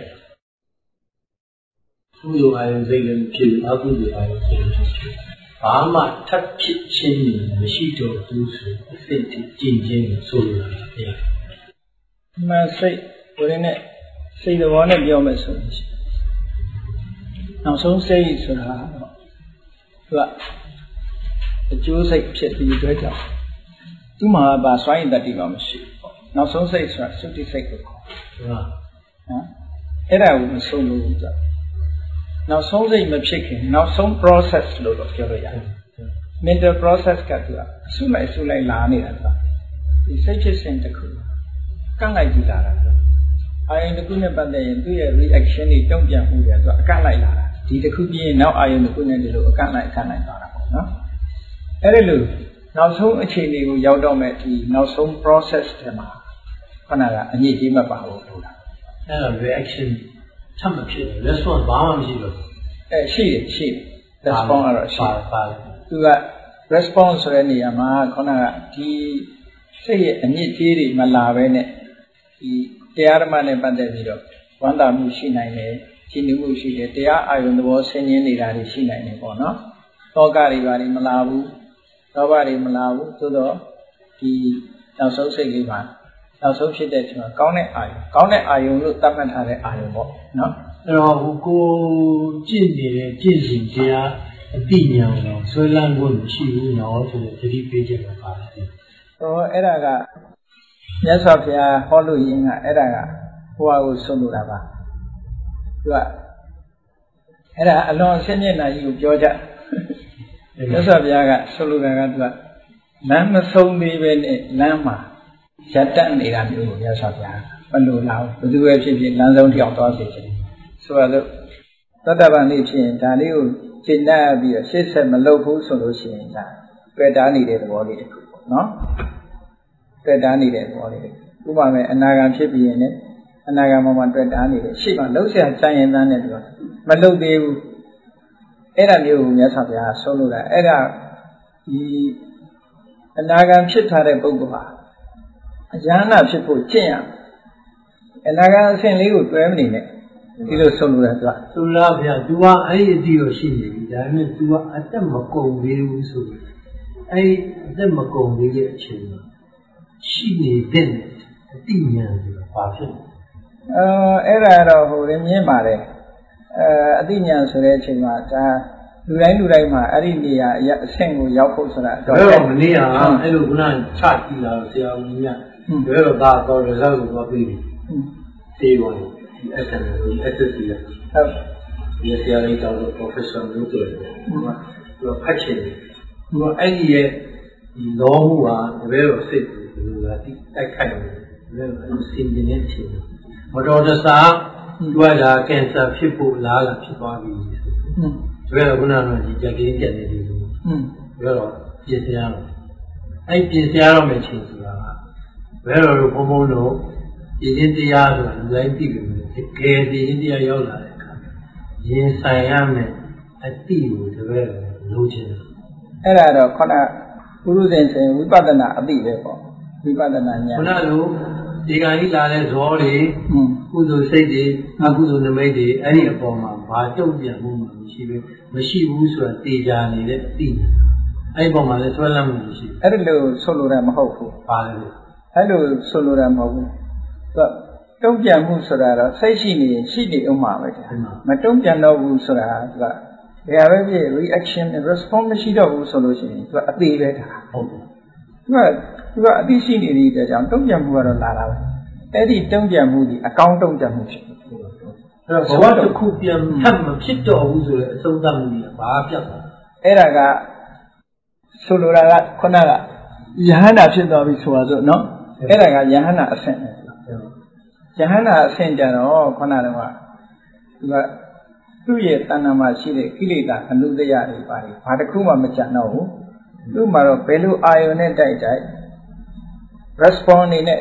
သူ့လိုအရင်စိတ်လည်းဖြစ်အခုလိုအရင်စိတ်ဖြစ်ဘာမှထပ်ဖြစ်ခြင်းမရှိတော့ဘူးဆိုအစ်စ်ကြင်ချင်းဆိုလိုတာတရားမှန်စိတ်ကိုယ်နဲ့စိတ်တော်နဲ့ပြောမယ်ဆိုရင်နောက်ဆုံးစိတ်ဆိုတာတော့သူကအကျိုးစိတ်ဖြစ်ပြီးတွေ့ကြသူ့မှာပါစွမ်းရည်တတိမှမရှိဘူးပေါ့နောက်ဆုံးစိတ်ဆိုတာစုတိစိတ်ကိုခေါ်ဟုတ်လားနော်အဲ့ဒါကိုမဆုံးလို့ကြနောက်ဆုံးစိတ်မဖြစ်ခင်နောက်ဆုံး process လို့တော့ပြောလို့ရတယ် mental process ကသူကအဆုလိုက်ဆုလိုက်လာနေတာသူကဒီစိတ်ဖြစ်စဉ်တစ်ခုကန့်လိုက်ကြည့်လာတာသူအာယုန်တစ်ခုနဲ့ပတ်သက်ရင်သူ့ရဲ့ reaction တွေတုံ့ပြန်မှုတွေသူကအကန့်လိုက်လာတာဒီတစ်ခုပြီးရင်နောက်အာယုန်တစ်ခုနဲ့ဒီလိုအကန့်လိုက်အကန့်လိုက်သွားတာပေါ့နော်အဲ့ဒါလို့နောက်ဆုံးအခြေအနေကိုရောက်တော့မဲ့ဒီနောက်ဆုံး process တွေမှာခဏကအညစ်အကြေးမပါဘူးလို့လားအဲ့ဒါ reaction ထပ်မဖြစ်ဘူး response ဘာမှမရှိတော့အဲရှိတယ်ရှိတယ် response ကတော့ရှိတယ်ပါပါတယ်သူက response ဆိုတဲ့နေရာမှာခဏကဒီစိတ်ရဲ့အညစ်အကြေးတွေမလာဘဲနဲ့ဒီတရားဓမ္မနဲ့ပတ်သက်ပြီးတော့ဝမ်းသာမှုရှိနိုင်တယ်ကြည်နူးမှုရှိတယ်တရားအာယုန်သဘောဆင်းရဲနေတာတွေရှိနိုင်တယ်ပေါ့နော်တောကတွေပါတွေမလာဘူးလောဘတွေမလာဘူးသို့တော့ဒီနောက်ဆုံးစိတ်လေးပါနောက်ဆုံးဖြစ်တဲ့ချိန်မှာကောင်းတဲ့အာယုံကောင်းတဲ့အာယုံလို့သတ်မှတ်ထားတဲ့အာယုံပေါ့နော်အဲ့တော့ဟိုကိုကြင့်နေတဲ့ကြင့်စီတရားအတိညာတော့ဆွဲလန်းဖို့မရှိဘူးနော်ဆိုတဲ့သတိပေးချက်ပါပါတယ်ဟောအဲ့ဒါကမြတ်စွာဘုရားဟောလို့ရင်းကအဲ့ဒါကဟိုဟာကိုဆုံးလို့တာပါသူကအဲ့ဒါအလွန်အဆင်းမျက်နှာကြီးကိုပြောကြမြတ်စွာဘုရားကဆုံးလို့တာကသူကလမ်းမဆုံးသေးပဲနဲ့လမ်းမှာရတတ်နေတာမျိုးကိုမြတ်စွာဘုရားဘယ်လိုလာဘယ်သူပဲဖြစ်ဖြစ်လမ်းဆုံးတစ်ယောက်သွားစေချင်ဆိုတော့သတ္တဗံလေးဖြစ်ရင်ဒါလေးကိုရှင်းတတ်ပြီးတော့ရှေ့ဆက်မလုပ်ဘူးဆိုလို့ရှိရင်ဒါတွေ့တာနေတဲ့သဘောလေးတစ်ခုပေါ့နော်တွေ့တာနေတဲ့သဘောလေးဥပမာအနာဂံဖြစ်ပြီးရင်လည်းအနာဂံမှာတွေ့တာနေတယ်ရှေ့မှာလှုပ်ရှားကြံရင်တန်းနဲ့ပြောမလှုပ်သေးဘူးအဲ့ဒါမျိုးကိုမြတ်စွာဘုရားဆုံးလို့တာအဲ့ဒါဒီအနာဂံဖြစ်ထားတဲ့ပုဂ္ဂိုလ်ဟာအယန္နာဖြစ်ဖို့ကျင့်ရအနာဂံအဆင့်လေးကိုတွဲမနေနဲ့ဒီလိုဆုံးလို့တာသူသူလားဗျာ तू ကအဲ့ဒီအတိကိုရှိနေပြီဒါပေမဲ့ तू ကအသက်မကုန်သေးဘူးဆိုပြီးအဲ့ဒီအသက်မကုန်သေးတဲ့အချိန်မှာရှိနေတဲ့အတိညာဆိုတာဘာဖြစ်လဲအဲအဲ့ဒါတော့ဟိုရင်းမြင်ပါတယ်အဲအတိညာဆိုတဲ့အချိန်မှာဒါလူတိုင်းလူတိုင်းမှာအဲ့ဒီနေရာအဆင့်ကိုရောက်ဖို့ဆိုတာတော့ဘယ်တော့မနေရအောင်အဲ့လိုခုနချကြည့်လာတော့ဆရာဦးကြီးကဘယ်တော့သားတော့ result ကိုသွားပြီးပြီသေပါဘူးဒီ S N L ဒီ S S C ကဟုတ်ဒီဆရာလေးတောင်းတော့ professor လို့ပြောတယ်သူကသူကဖတ်ချင်တယ်သူကအဲ့ဒီရဲ့ဒီလောမှုဟာဘယ်တော့စိတ်ကိုဘယ်လိုလဲတိုက်ခိုက်တယ်ဘယ်လိုစင်ကျင်နေချင်မတော်တဆသူကဒါကင်ဆာဖြစ်ဖို့လားလားဖြစ်သွားပြီဆိုဘယ်တော့ခုနကဒီကြက်ကင်းကြက်နေတယ်လို့ဘယ်တော့ပြင်ဆင်ရအောင်အဲ့ပြင်ဆင်ရတော့မယ့်ချိန်ဆိုတာကဘယ်တော့ဘုံဘုံတို့ဒီရင်တရားဆိုတာလူတိုင်းသိပြီတကယ်ဒီရင်တရားရောက်လာတဲ့အခါရင်ဆိုင်ရမယ်အတိကိုတပည့်လိုချင်တယ်အဲ့ဒါတော့ခုနပုရုဇဉ်ဆိုရင်ဝိပဿနာအတိပဲပေါ့ဝိပဿနာဉာဏ်ခုနလိုဒီကံကြီးလာတဲ့ဇောတွေကုသိုလ်စိတ်တွေအကုသိုလ်နမိတ်တွေအဲ့ဒီအပေါ်မှာဘာတုံ့ပြန်မှုမှမရှိဘူးမရှိဘူးဆိုတာတေချာနေတဲ့အတိအဲ့ဒီပေါ်မှာလည်းဆွဲလမ်းမှုမရှိဘူးအဲ့ဒီလိုဆိုလိုတာမဟုတ်ဘူးပါလေအဲ့လိုဆိုလိုတာမဟုတ်ဘူးသူတုံ့ပြန်မှုဆိုတာတော့စိတ်ရှိနေရင်ရှိနေဥမှာပဲမတုံ့ပြန်တော့ဘူးဆိုတာကဘယ်ပဲဖြစ် reaction response မရှိတော့ဘူးဆိုလို့ရှိရင်သူကအသေးပဲတာဟုတ်တယ်သူကသူကအသိရှိနေတဲ့ကြောင့်တုံ့ပြန်မှုကတော့လာတာပဲအဲ့ဒီတုံ့ပြန်မှုဒီအကောင်းတုံ့ပြန်မှုဖြစ်တယ်အဲ့တော့ဘဝတစ်ခုပြန်ထပ်မဖြစ်တော့ဘူးဆိုတဲ့အဆုံးသတ်မှုကြီးဘာပြတ်သွားအဲ့ဒါကဆိုလိုတာကခုနကယဟန္တာဖြစ်သွားပြီဆိုတာဆိုနော်အဲ့ဒါကယဟန္တာအဆင့်ပဲယဟန္တာအဆင့်ကြတော့ခုနကတော့သူကသူ့ရဲ့တဏ္ဍာမှာရှိတဲ့ကိလေသာအနုတ္တရတွေပါတယ်ဘာတစ်ခုမှမကြံတော့ဘူးသူ့မှာတော့ဘယ်လိုအာယုန်နဲ့တိုက်တိုက် response နေနဲ့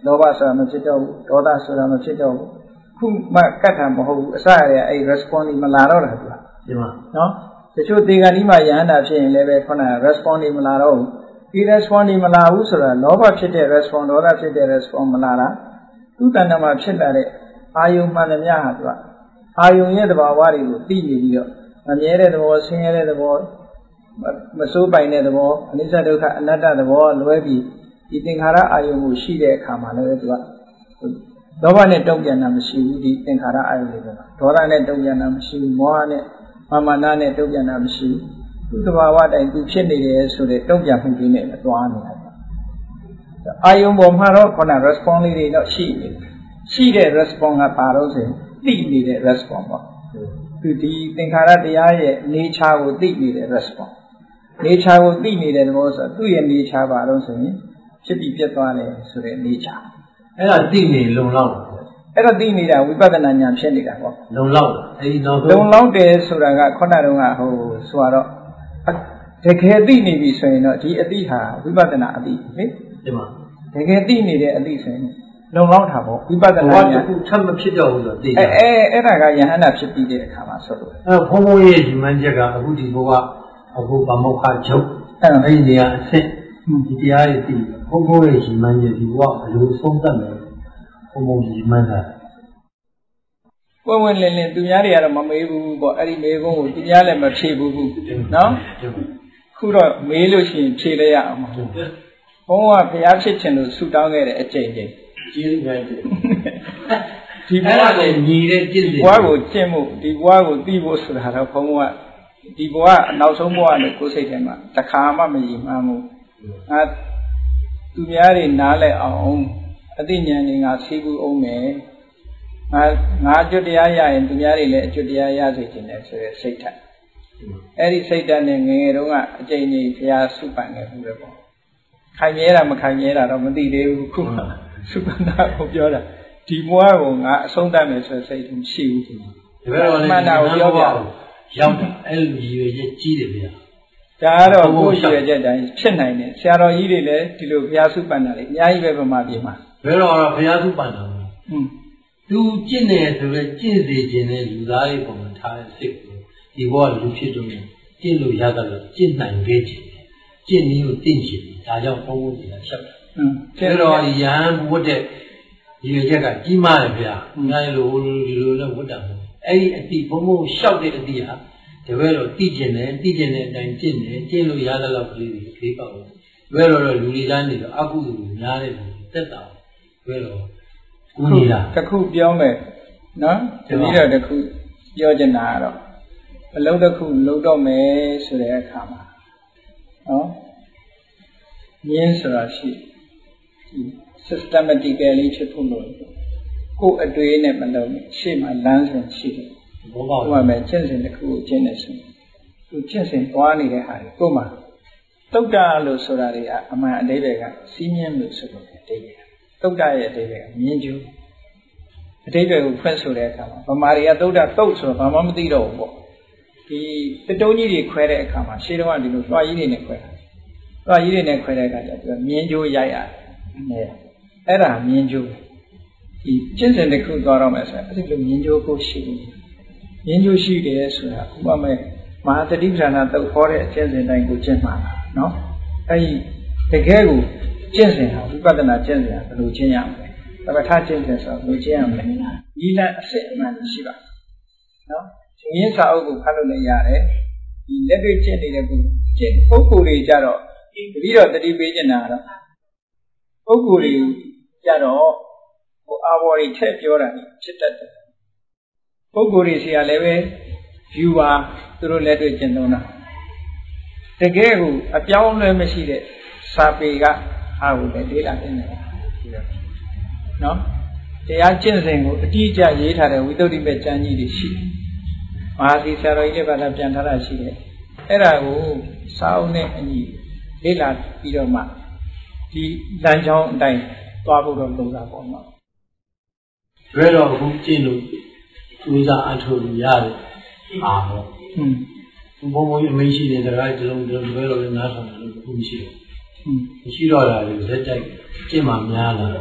လောဘဆိုတာမဖြစ်တော့ဘူးဒေါသဆိုတာမဖြစ်တော့ဘူးခုမှကတ်တာမဟုတ်ဘူးအစရအဲ့ response မလာတော့တာသူကဒီမှာနော်တချို့သေကံဒီမှာယဟန္တာဖြစ်ရင်လည်းပဲခုနက response မလာတော့ဘူးဒီ response မလာဘူးဆိုတာလောဘဖြစ်တဲ့ response ဒေါသဖြစ်တဲ့ response မလာတာသူတဏ္ဍမှာဖြစ်လာတဲ့အာယုံမှန်သမျှဟာသူကအာယုံရဲ့သဘာဝတွေကိုသိနေပြီးတော့မမြဲတဲ့သဘောဆင်းရဲတဲ့သဘောမစိုးပိုင်တဲ့သဘောအနိစ္စဒုက္ခအနတ္တသဘောလွဲပြီးဒီသင်္ခါရအာယုံကိုရှိတဲ့အခါမှာလည်းသူကလောဘနဲ့တုံ့ပြန်တာမရှိဘူးဒီသင်္ခါရအာယုံတွေကဒေါသနဲ့တုံ့ပြန်တာမရှိဘူးမောဟနဲ့မာမနာနဲ့တုံ့ပြန်တာမရှိဘူးသူသဘာဝတိုင်းသူဖြစ်နေတယ်ဆိုတဲ့တုံ့ပြန်မှုတွေနဲ့သွားနေတာအာယုံပေါ်မှာတော့ခုန response လေးတွေတော့ရှိနေရှိတဲ့ response ကဘာလို့ဆိုရင်သိနေတဲ့ response ပေါ့သူဒီသင်္ခါရတရားရဲ့ nature ကိုသိနေတဲ့ response nature ကိုသိနေတဲ့သဘောဆိုသူ့ရဲ့ nature ဘာလို့ဆိုရင်ဖြစ်ပြီးပြတ်သွားတယ်ဆိုတဲ့ nature အဲ့ဒါသိနေလုံလောက်အဲ့ဒါသိနေတာဝိပဿနာဉာဏ်ဖြစ်နေတာပေါ့လုံလောက်အဲ့ဒီတော့လုံလောက်တယ်ဆိုတာကခုနတုန်းကဟိုဆိုတော့တကယ်သိနေပြီဆိုရင်တော့ဒီအသိဟာဝိပဿနာအသိလေဒီမှာတကယ်သိနေတဲ့အသိဆိုရင်လုံလောက်တာပေါ့ဝိပဿနာဉာဏ်တစ်ခုထပ်မဖြစ်တော့ဘူးဆိုတော့သိတယ်အဲအဲ့ဒါကယဟန္တာဖြစ်ပြီးတဲ့အခါမှာဆိုလို့အဲဘုံဘုံရဲ့ဒီမှန်ချက်ကအခုဒီဘုရားအခုဗမောက္ခချုပ်အဲ့ဒီနေရာအစ်စ်ဒီတရားတွေသိဘုံဘုံရဲ့ဒီမှန်ချက်ဒီဘုရားဘယ်လိုဆုံးသက်လဲဘုံဘုံဒီမှန်တာဝဝင်လင်းလင်းသူများတွေကတော့မမေးဘူးပေါ့အဲ့ဒီမေးခွန်းကိုသူများလည်းမဖြေဘူးနော်ခုတော့မေးလို့ရှိရင်ဖြေလိုက်ရအောင်ဘုံကဘုရားဖြစ်ခြင်းလို့ဆူတောင်းခဲ့တဲ့အကျင့်ချင်းကျေးဇူးပဲဒီဘဝကိုညီတဲ့ကျင့်စဉ်ဘဝကိုကျင့်မှုဒီဘဝကိုသိဖို့ဆိုတာတော့ဘုံကဒီဘဝနောက်ဆုံးဘဝနဲ့ကိုယ်စိတ်ထဲမှာတခါမှမရည်မှန်းဘူးငါသူများတွေနားလဲအောင်အသိဉာဏ်တွေငါသိဘူးအောင်မယ်ငါငါအကျွတ်တရားရရင်သူများတွေလည်းအကျွတ်တရားရစေခြင်းနဲ့ဆိုရယ်စိတ်ဓာတ်အဲ့ဒီစိတ်ဓာတ်နဲ့ငယ်ငယ်တုန်းကအကျဉ်းကြီးဘုရားစုပန်ခဲ့ဘူးလေပေါ့ခိုင်မြဲတာမခိုင်မြဲတာတော့မသိသေးဘူးခုမှစုပန်တာကိုပြောတာဒီဘဝကိုငါအဆုံးသတ်မယ်ဆိုစိတ်မရှိဘူးဒီဘက်တော့လည်းမှန်တာကိုပြောပြရောက်တယ်အဲ့လိုရည်ရွယ်ချက်ကြီးတယ်ဗျာဒါကတော့ကိုယ်ရည်ရွယ်ချက်တိုင်းဖြစ်နိုင်တယ်ဆရာတော်ကြီးတွေလည်းဒီလိုဘုရားစုပန်တာလေအများကြီးပဲဗမာပြည်မှာဘယ်တော့တော့ဘုရားစုပန်တာလဲอืมသူကျင့်နေဆိုတော့ကျင့်စေခြင်းနဲ့လူသားတွေပုံမှန်ထားတဲ့စိတ်ကိုဒီဘဝလူဖြစ်တော့ကျင့်လို့ရတာလို့ကျင့်နိုင်ခဲ့ခြင်းကျင့်နည်းကိုသိခြင်းဒါကြောင့်ဘုန်းဘုန်းကြီးကဆက်တယ်อืมကျတော့ရဟန်းဝတ်တဲ့ဒီရချက်ကကြီးမားတယ်ဗျာငါလိုဒီလိုနဲ့ဝတ်တာအဲ့ဒီအတိဘုံဘုံလျှောက်တဲ့အတိဟာတပည့်တော်သိကျင်တယ်သိကျင်တဲ့အတိုင်းကျင့်တယ်ကျင့်လို့ရတဲ့လောက်ကလေးတွေခေးပေါက်တယ်တပည့်တော်တော့လူတွေသားနေတော့အကုသိုလ်များတဲ့လူတက်တာတပည့်တော်ကူညီလာတခုပြောမယ်နော်တပည့်တော်တခုပြောချင်တာကတော့အလုံးတစ်ခုလုံးတော့မယ်ဆိုတဲ့အခါမှာနော်ရင်းဆိုတာရှိဒီ systematically ဖြစ်ဖို့လို့ကိုယ်အတွေ့နဲ့မလုံးရှေ့မှာလမ်းစဉ်ရှိတယ်ဘောပေါက်ဟိုမှာကျင့်စဉ်တစ်ခုကိုကျင့်နေဆိုသူကျင့်စဉ်သွားနေတဲ့ဟာကိုမှတုတ်တာလို့ဆိုတာတွေကအမှန်အတိတ်တွေကစီးမြင်လို့ဆိုလို့အတိတ်တွေတုတ်တာရဲ့အတိတ်တွေကမြင်ကျူးအတိတ်တွေကိုဖွင့်ဆိုတဲ့အခါမှာဗမာတွေကတုတ်တာတုတ်ဆိုတော့ဘာမှမသိတော့ဘူးပေါ့ဒီတတုံးကြီးတွေခွဲတဲ့အခါမှာရှေးတုန်းကဒီလိုလွှာကြီးတွေနဲ့ခွဲတာလွှာကြီးတွေနဲ့ခွဲတဲ့အခါကျတော့မြင်ကျူးရိုက်ရတယ်အဲ့ဒါမြင်ကျူးဒီကျင့်စဉ်တစ်ခုသွားတော့မယ်ဆိုရင်အဲ့ဒီလိုမြင်ကျူးကိုရှိတယ်မြင်ကျူးရှိတယ်ဆိုတာဥပမာမဟာတတိပဌာနာတုတ်ခေါ်တဲ့အကျင့်စဉ်တိုင်းကိုကျင့်မှာနော်အဲ့ဒီတကယ်ကိုကျင့်စဉ်ဟာဝိပဿနာကျင့်စဉ်ဟာဘယ်လိုကျင့်ရမလဲတပဋ္ဌာန်းကျင့်စဉ်ဆိုတာဘယ်လိုကျင့်ရမလဲဒီလအစစ်အမှန်ရှိပါနော်ရှင်ရင်းစာအုပ်ကိုဖတ်လို့လည်းရတယ်ဒီလက်တွေ့ကျင့်နေတဲ့ပုကျင့်ပုဂ္ဂိုလ်တွေကြတော့တတိတော့တတိပေးကျင်တာတော့ပုဂ္ဂိုလ်တွေကြတော့ဟိုအာဘော်တွေထည့်ပြောတာဖြစ်တတ်တယ်ပုဂ္ဂိုလ်တွေစီကလည်းပဲ viewer သူတို့လက်တွေ့ကျင့်သုံးတာတကယ်ကိုအပြောင်းအလဲမရှိတဲ့စာပေကအားကိုလည်းလေ့လာသင်တယ်နော်တရားကျင့်စဉ်ကိုအတိအကျရေးထားတဲ့ဝိသုဒ္ဓိမဲ့ကျမ်းကြီးတွေရှိတယ်မဟာသီဆရာတော်ကြီးလည်းဗလာပြန်ထားတာရှိတယ်အဲ့ဒါကိုစာအုပ်နဲ့အညီလေ့လာပြီးတော့မှဒီလမ်းကြောင်းအတိုင်းသွားဖို့တော့လိုတာပေါ့နော်ဘယ်တော့အခုကျင့်လို့သူစားအထုတ်လို့ရတယ်အာတော့อืมဘုံဘုံအမေးရှိတယ်တရားဒီလုံးဒီလိုဘယ်လိုလဲနားဆောင်တယ်လို့အခုမရှိဘူးอืมမရှိတော့တာလေဇက်တိုက်ကျင့်မှများလာတော့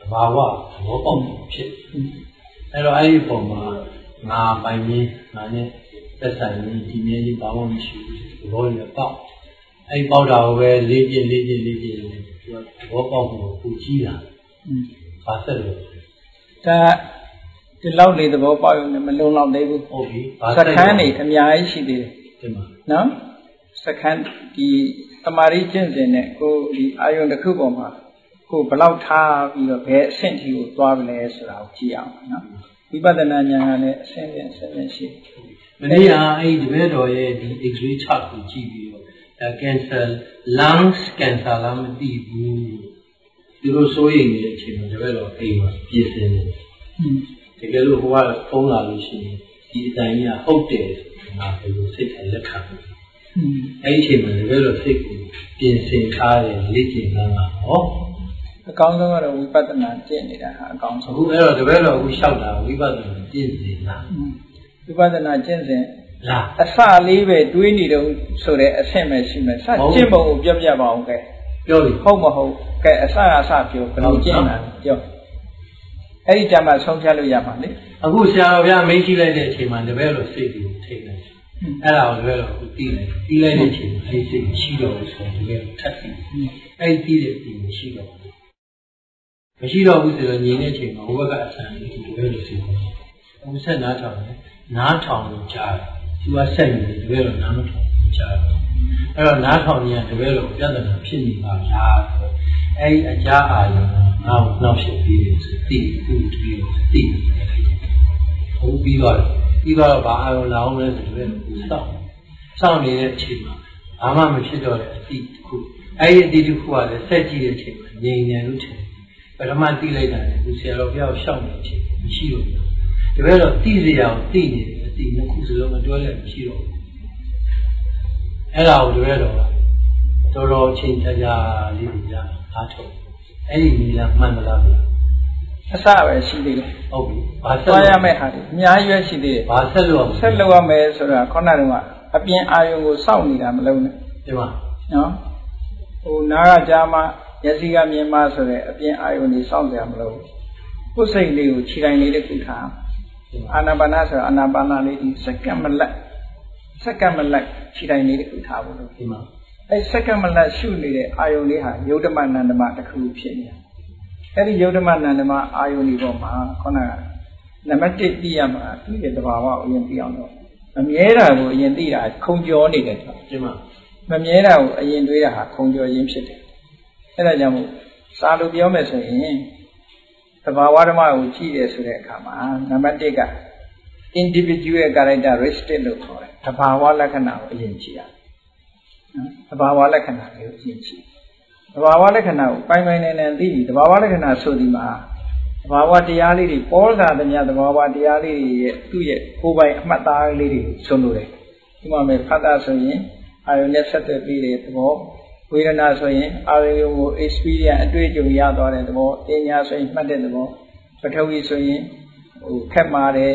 ဘာဝဘောပေါက်ဖြစ်အဲ့တော့အဲ့ဒီပုံမှာငါပိုင်ကြီးငါနဲ့သက်ဆိုင်ရင်ဒီမြဲကြီးဘာမှမရှိဘူးဘောရပေါက်အဲ့ဒီပေါက်တာကိုပဲလေးကျလေးကျလေးကျနေသူကဘောပေါက်ကိုပူကြီးတာဘာဆက်လို့ဒါဒီလောက်လေးသဘောပေါက်ရုံနဲ့မလုံလောက်သေးဘူးဟုတ်ပြီစခန်းနေအများကြီးရှိသေးတယ်ဒီမှာနော်စခန်းဒီတမာရီကျင့်စဉ်နဲ့ကိုဒီအာယုန်တစ်ခုပေါ်မှာကိုဘယ်လောက်ထားပြီးတော့ဘယ်အဆင့်ထိကိုသွားမလဲဆိုတာကိုကြည့်အောင်နော်ဝိပဿနာဉာဏ်ကလည်းအဆင့်နဲ့အဆင့်နဲ့ရှိမနေ့ကအဲ့ဒီတပည့်တော်ရဲ့ဒီ X-ray chart ကိုကြည့်ပြီးတော့ cancer lungs cancer လားမသိဘူးသူတို့စိုးရိမ်နေတဲ့အချိန်မှာတပည့်တော်အိမ်မှာပြင်ဆင်နေတကယ်လို့ဟိုကဖုန်းလာလို့ရှိရင်ဒီအတိုင်းကြီးဟုတ်တယ်ငါဘယ်လိုစိတ်ထိုင်လက်ခံလဲအဲ့ဒီအချိန်မှာတကယ်လို့စိတ်ကိုပြင်ဆင်ထားတယ်လေ့ကျင့်လာတာဟောအကောင်းဆုံးကတော့ဝိပဿနာကျင့်နေတာဟာအကောင်းဆုံးအခုအဲ့တော့တပည့်တော်အခုလျှောက်တာဝိပဿနာကျင့်စဉ်လားဝိပဿနာကျင့်စဉ်လားအစလေးပဲတွေးနေတော့ဆိုတဲ့အဆင့်ပဲရှိမယ်စကျင့်ပုံကိုပြောပြပါအောင်ကဲပြောပြီဟုတ်မဟုတ်ကဲအစအစပြောဘယ်လိုကျင့်တာပြောအဲ့ဒီတမ်းမှဆုံးဖြတ်လို့ရပါလေအခုဆရာတော်ဘုရားမင်းရှိလိုက်တဲ့အချိန်မှာတပည့်တော်စိတ်ကိုထိတ်လိုက်အဲ့ဒါကိုတပည့်တော်ကိုတီးလိုက်တီးလိုက်တဲ့အချိန်မှာအဲ့ဒီစိတ်ရှိတော့လို့ဆိုရင်တပည့်တော်ထပ်ပြီးအဲ့ဒီတီးတဲ့တီးမရှိတော့မရှိတော့ဘူးဆိုတော့ညီနေချိန်မှာဟိုဘက်ကအဆန်လေးဒီလိုလိုစီပေါ့။အခုဆက်နားထောင်တယ်။နားထောင်လို့ကြားတယ်။သူကဆက်နေတယ်တပည့်တော်နားမထောင်ဘူးကြားတယ်။အဲ့တော့နားထောင်ရင်တပည့်တော်ပြဿနာဖြစ်နေပါလားဆိုတော့အဲ့ဒီအကြားအာရုံကငါ့ကိုနှောက်ယှက်ပြီးတယ်ဆိုသိသူ့တပည့်တော်သိတယ်။ဟုတ်ပြီးတော့ပြီးတော့ဘာအာရုံလာအောင်လဲဆိုတပည့်တော်ကိုစောင့်စောင့်နေတဲ့အချိန်မှာဘာမှမဖြစ်တော့တဲ့အသည့်တစ်ခုအဲ့ဒီအသည့်တစ်ခုကလည်းဆက်ကြည့်တဲ့အချိန်မှာငြိမ်နေလို့ထင်ပထမသိလိုက်တာလေဆရာတော်ဘုရားရှောက်နေချင်းမရှိတော့ဘူးတပည့်တော်သိစရာကိုသိနေတယ်အသိနှစ်ခုစလုံးမတွဲလည်းမရှိတော့ဘူးအဲ့ဒါကိုတပည့်တော်ကတော်တော်ချင်းချာချာလေးပြရအားထုတ်အဲ့ဒီနီလာမှန်မလားဗျာအစပဲရှိသေးတယ်ဟုတ်ပြီဘာဆက်သွားရမယ့်ဟာဒီအများကြီးပဲရှိသေးတယ်ဘာဆက်လို့ဆက်လို့ရမယ်ဆိုတာခေါင်းကတော့အပြင်အာယုံကိုစောင့်နေတာမလုံးနဲ့ဒီမှာနော်ဟိုနားကကြားမှာမျက်စိကမြင်မှဆိုတဲ့အပြင်အာယုန်ကြီးစောင့်ကြမလို့ကိုယ်စိတ်လေးကိုခြေတိုင်းလေးတစ်ခုထားအာနာပါနဆိုတော့အာနာပါနလေးဒီစက္ကန့်မလက်စက္ကန့်မလက်ခြေတိုင်းလေးတစ်ခုထားဖို့လို့ဒီမှာအဲစက္ကန့်မလက်ရှုနေတဲ့အာယုန်လေးဟာယုတ်တမနန္ဒမတစ်ခုဖြစ်နေတာအဲ့ဒီယုတ်တမနန္ဒမအာယုန်ဒီပေါ်မှာခေါင်းကနံပါတ်တစ်သိရမှာသူ့ရဲ့သဘာဝကိုအရင်သိအောင်တော့မမြဲတာကိုအရင်သိတာခုံကျော်နေတယ်ဒီမှာမမြဲတာကိုအရင်တွေးတာဟာခုံကျော်ရင်းဖြစ်တယ်အဲ့ဒါကြောင့်မို့စာလို့ပြောမယ်ဆိုရင်သဘာဝဓမ္မကိုကြည့်ရဆိုတဲ့အခါမှာနံပါတ်တစ်က individual characteristic လို့ခေါ်တယ်သဘာဝလက္ခဏာကိုအရင်ကြည့်ရနော်သဘာဝလက္ခဏာကိုအရင်ကြည့်သဘာဝလက္ခဏာကိုပိုင်ပိုင်နိုင်နိုင်သိပြီးသဘာဝလက္ခဏာဆိုဒီမှာသဘာဝတရားလေးတွေပေါ်လာတဲ့မြတ်သဘာဝတရားလေးတွေရဲ့သူ့ရဲ့ကိုယ်ပိုင်အမှတ်သားလေးတွေဆုံးလို့တယ်ဒီမှာမယ်ဖတ်တာဆိုရင်အာယုန်နဲ့ဆက်သွယ်ပြီးတဲ့သဘောဝေဒနာဆိုရင်အာရုံကို experience အတွေ့အကြုံရသွားတဲ့သဘောပညာဆိုရင်မှတ်တဲ့သဘောပထဝီဆိုရင်ဟိုခက်မာတဲ့